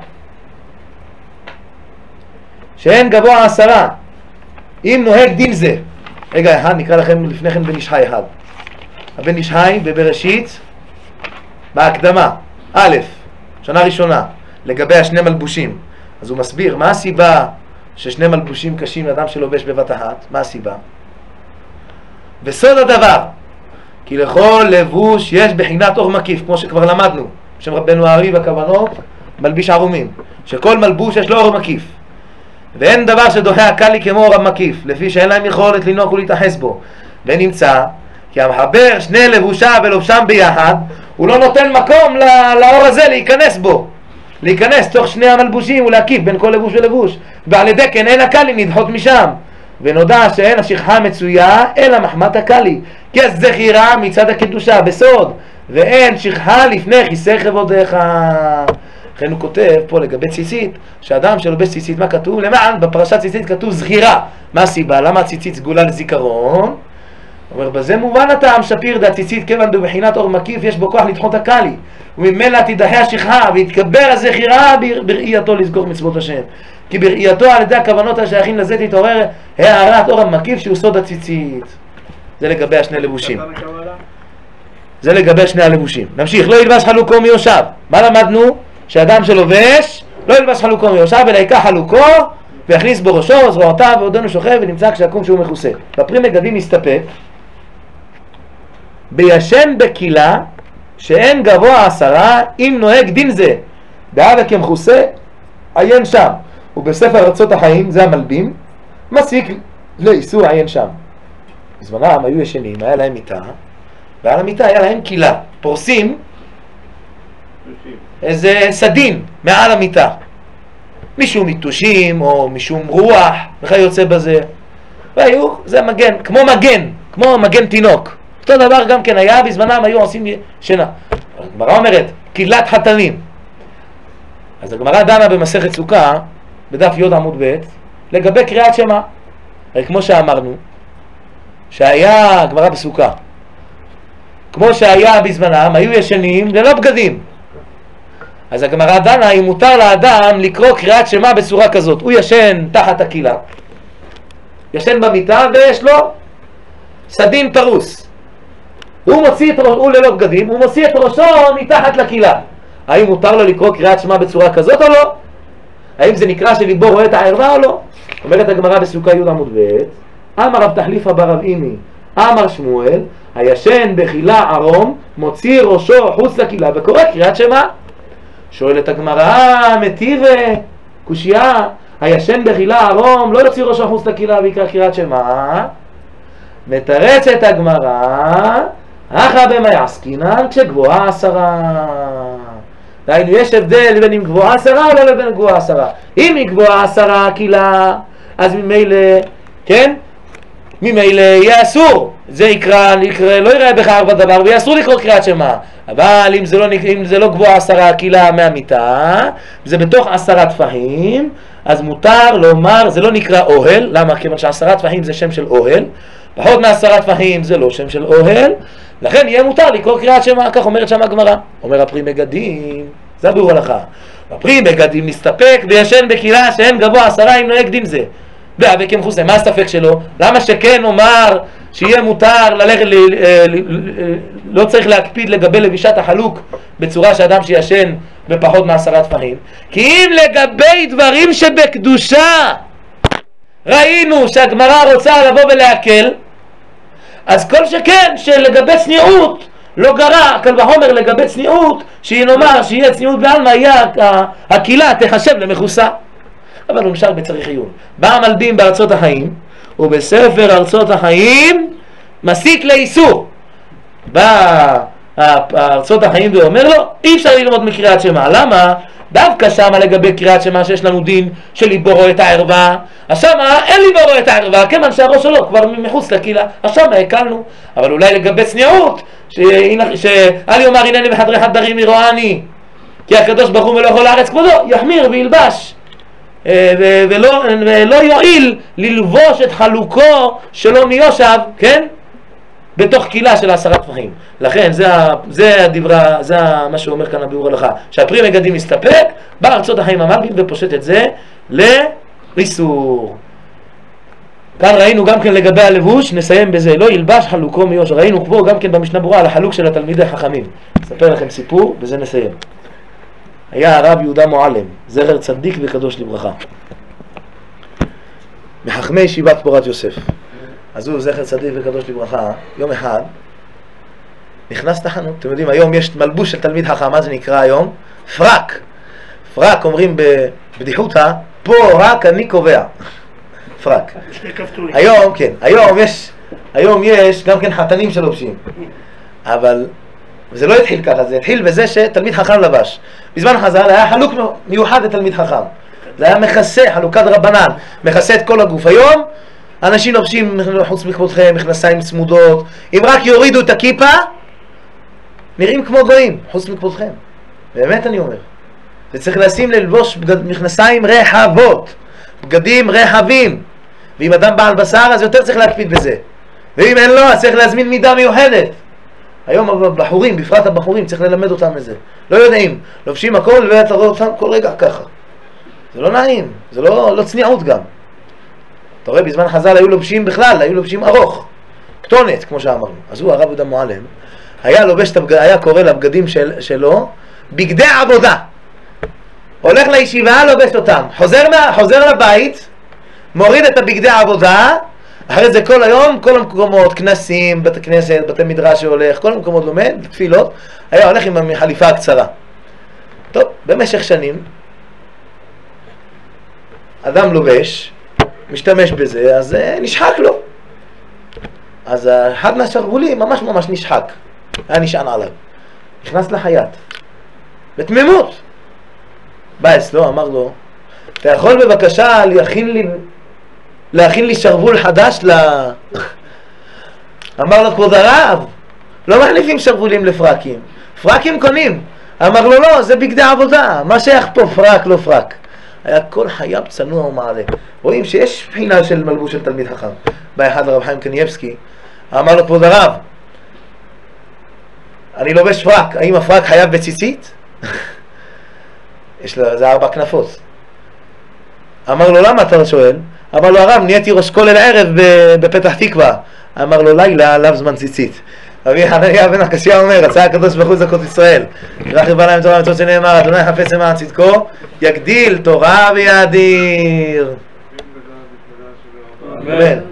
שאין גבוה 10, אם נוהג דין זה. רגע אחד, נקרא לכם לפני כן בן איש חי אחד. הבן איש חי בבראשית, בהקדמה, א', שנה ראשונה, לגבי השני מלבושים. אז הוא מסביר, מה הסיבה ששני מלבושים קשים לאדם שלובש בבת אחת? מה הסיבה? בסוד הדבר, כי לכל לבוש יש בחינת אור מקיף, כמו שכבר למדנו, בשם רבנו הארי בכוונות, מלביש ערומים, שכל מלבוש יש לו אור מקיף. ואין דבר שדוחה הקלי כמו אור המקיף, לפי שאין להם יכולת לנוח ולהתאחס בו. ונמצא כי המחבר שני לבושה ולובשם ביחד, הוא לא נותן מקום לאור הזה להיכנס בו, להיכנס תוך שני המלבושים ולהקיף בין כל לבוש ולבוש, ועל ידי כן אין הקלים נדחות משם. ונודע שאין השכחה מצויה אלא מחמת הקלי, כי הזכירה מצד הקדושה בסוד, ואין שכחה לפני כיסא כבודיך. לכן הוא כותב פה לגבי ציצית, שאדם שלובש ציצית, מה כתוב? למען בפרשת ציצית כתוב זכירה. מה הסיבה? למה הציצית סגולה לזיכרון? אומר, בזה מובן הטעם שפיר דה ציצית כיוון בבחינת אור מקיף יש בו כוח לדחות הקלי, וממילא תידחה השכחה ויתקבר הזכירה בראייתו לזכור מצוות השם, כי בראייתו על ידי הכוונות השייכים לזה תתעורר הערת אור המקיף שהוא סוד הציצית. זה לגבי השני לבושים. זה לגבי שני הלבושים. נמשיך. לא ילבש חלוקו מיושב. מה למדנו? שאדם שלובש לא ילבש חלוקו מיושב, אלא ייקח חלוקו ויכניס בו ראשו, זרועותיו, ועודנו שוכב ונמצא כשיקום שהוא מכוסה. בפרי מגדים מסתפק בישן בקילה שאין גבוה 10, אם נוהג דין זה דאבה כמכוסה עיין שם. ובספר ארצות החיים, זה המלבים, מסיק לאיסור עיין שם. בזמנם היו ישנים, היה להם מיטה, ועל המיטה היה להם קילה, פורסים איזה סדין מעל המיטה, משום מיטושים או משום רוח וכי יוצא בזה, והיו, זה מגן, כמו מגן תינוק. אותו דבר גם כן היה, בזמנם היו עושים שינה. הגמרא אומרת, קילת חתנים. אז הגמרא דנה במסכת סוכה, בדף י' עמוד ב', לגבי קריאת שמע. הרי כמו שאמרנו, שהיה הגמרא בסוכה, כמו שהיה בזמנם, היו ישנים ללא בגדים. אז הגמרא דנה אם מותר לאדם לקרוא קריאת שמע בצורה כזאת. הוא ישן תחת הקילה, ישן במיטה ויש לו סדין פרוס. הוא ללא בגדים, הוא מוציא את ראשו מתחת לקילה. האם מותר לו לקרוא קריאת שמע בצורה כזאת או לא? האם זה נקרא שליבו רואה את הערווה או לא? אומרת הגמרא בסוכה י' עמוד ב', אמר רב תחליפא בר רב אימי, אמר שמואל, הישן בחילה ערום, מוציא ראשו חוץ לקילה וקורא קריאת שמע. שואלת הגמרא, מטיב קושייה, הישן בחילה ערום לא יוציא ראשו חוץ לקילה ויקרא קריאת שמע. מתרצת הגמרא, אחא במאי עסקינן כשגבוהה 10. דהיינו, יש הבדל בין אם גבוהה 10 או לא לבין גבוהה 10. אם היא גבוהה 10 קילה, אז ממילא, כן? ממילא יהיה אסור, זה יקרא, לא יראה בך ארבע דבר, ויהיה אסור לקרוא קריאת שמע. אבל אם זה לא גבוה 10 קילומטר מהמיטה, זה בתוך 10 טפחים, אז מותר לומר, זה לא נקרא אוהל, למה? כיוון ש10 טפחים זה שם של אוהל, פחות מ10 טפחים זה לא שם של אוהל, לכן יהיה מותר לקרוא קריאת שמע, כך אומרת שם הגמרא. אומר הפרי מגדים, זה הביאור הלכה. הפרי מגדים נסתפק וישן בקהילה שאין גבוה 10 אם נוהג דין זה. והווה כמכוסה, מה הספק שלו? למה שכן אומר שיהיה מותר ללכת, לא צריך להקפיד לגבי לבישת החלוק בצורה שאדם שישן בפחות מ10 טפחים? כי אם לגבי דברים שבקדושה ראינו שהגמרא רוצה לבוא ולהקל, אז כל שכן שלגבי צניעות לא גרע, קל וחומר לגבי צניעות, שהיא נאמר שיהיה צניעות בעלמא, יהיה הקהילה תחשב למכוסה. אבל הוא נשאר בצריך עיון. בא המלבים בארצות החיים, ובספר ארצות החיים מסיק לאיסור. בא ארצות החיים ואומר לו, אי אפשר ללמוד מקריאת שמע. למה? דווקא שמה לגבי קריאת שמע שיש לנו דין של ליבורו את הערווה, אז שמה אין ליבורו את הערווה, כיוון שהראש שלו כבר מחוץ לקהילה, אז שמה הקלנו. אבל אולי לגבי צניעות, שאל יאמר הנני בחדרי חדרים יראני, כי הקדוש ברוך הוא מלוא כל הארץ כבודו, יחמיר וילבש, ולא יועיל ללבוש את חלוקו שלו מיושב, כן? בתוך קהילה של 10 טפחים. לכן זה מה שאומר כאן הביאור הלכה, שהפרי מגדים מסתפק, בארצות החיים המלבים ופושט את זה לאיסור. כאן ראינו גם כן לגבי הלבוש, נסיים בזה, לא ילבש חלוקו מיושר. ראינו פה גם כן במשנה ברורה על החלוק של התלמידי חכמים. אספר לכם סיפור בזה נסיים. היה הרב יהודה מועלם, זכר צדיק וקדוש לברכה, מחכמי ישיבת פורת יוסף. אז הוא זכר צדיק וקדוש לברכה, יום אחד נכנס לחנות. אתם יודעים, היום יש מלבוש של תלמיד חכם, מה זה נקרא היום? פרק. פרק אומרים בבדיחותא, פה רק אני קובע. פרק. היום, כן, היום יש גם כן חתנים שלובשים. אבל זה לא התחיל ככה, זה התחיל בזה שתלמיד חכם לבש. בזמן חז"ל היה חלוק מיוחד לתלמיד חכם. זה היה מכסה, חלוקת רבנן, מכסה את כל הגוף. היום אנשים לובשים חוץ מכבודכם, מכנסיים צמודות, אם רק יורידו את הכיפה, נראים כמו גויים, חוץ מכבודכם. באמת אני אומר. זה צריך לשים ללבוש מכנסיים רחבות, בגדים רחבים. ואם אדם בעל בשר, אז יותר צריך להקפיד בזה. ואם אין לו, אז צריך להזמין מידה מיוחדת. היום הבחורים, בפרט הבחורים, צריך ללמד אותם לזה. לא יודעים, לובשים הכל ואתה רואה אותם כל רגע ככה. זה לא נעים, זה לא צניעות גם. אתה רואה, בזמן חז"ל היו לובשים בכלל, היו לובשים ארוך, כתונת, כמו שאמרנו. אז הוא, הרב יהודה מועלם, היה קורא לבגדים שלו בגדי עבודה. הולך לישיבה, לובש אותם. חוזר לבית, מוריד את הבגדי העבודה, אחרי זה כל היום, כל המקומות, כנסים, בית הכנסת, בתי מדרש שהולך, כל המקומות לומד, תפילות, היה הולך עם החליפה הקצרה. טוב, במשך שנים, אדם לובש, משתמש בזה, אז נשחק לו. אז אחד מהשרוולים ממש נשחק, היה נשען עליו. נכנס לחייט, בתמימות. בא אצלו, אמר לו, אתה יכול בבקשה להכין לי שרוול חדש אמר לו, כבוד הרב, לא מחליפים שרוולים לפרקים, פרקים קונים. אמר לו, לא, זה בגדי עבודה, מה שייך פה פרק לא פרק. היה כל חייו צנוע ומעלה. רואים שיש בחינה של מלבוש של תלמיד חכם. בא אחד לרב חיים קניאבסקי, אמר לו, כבוד הרב, אני לובש פרק, האם הפרק חייב בציצית? יש לו, זה 4 כנפות. אמר לו, למה אתה שואל? אמר לו, הרב, נהייתי ראש כולל ערב בפתח תקווה. אמר לו, לילה, עליו זמן ציצית. רבי חנניה בן עקשיא אומר, רצה הקדוש ברוך הוא זכות ישראל. רכב עליהם תורה מצוות שנאמר, אדוני חפץ למען צדקו, יגדיל תורה ויאדיר. אמן.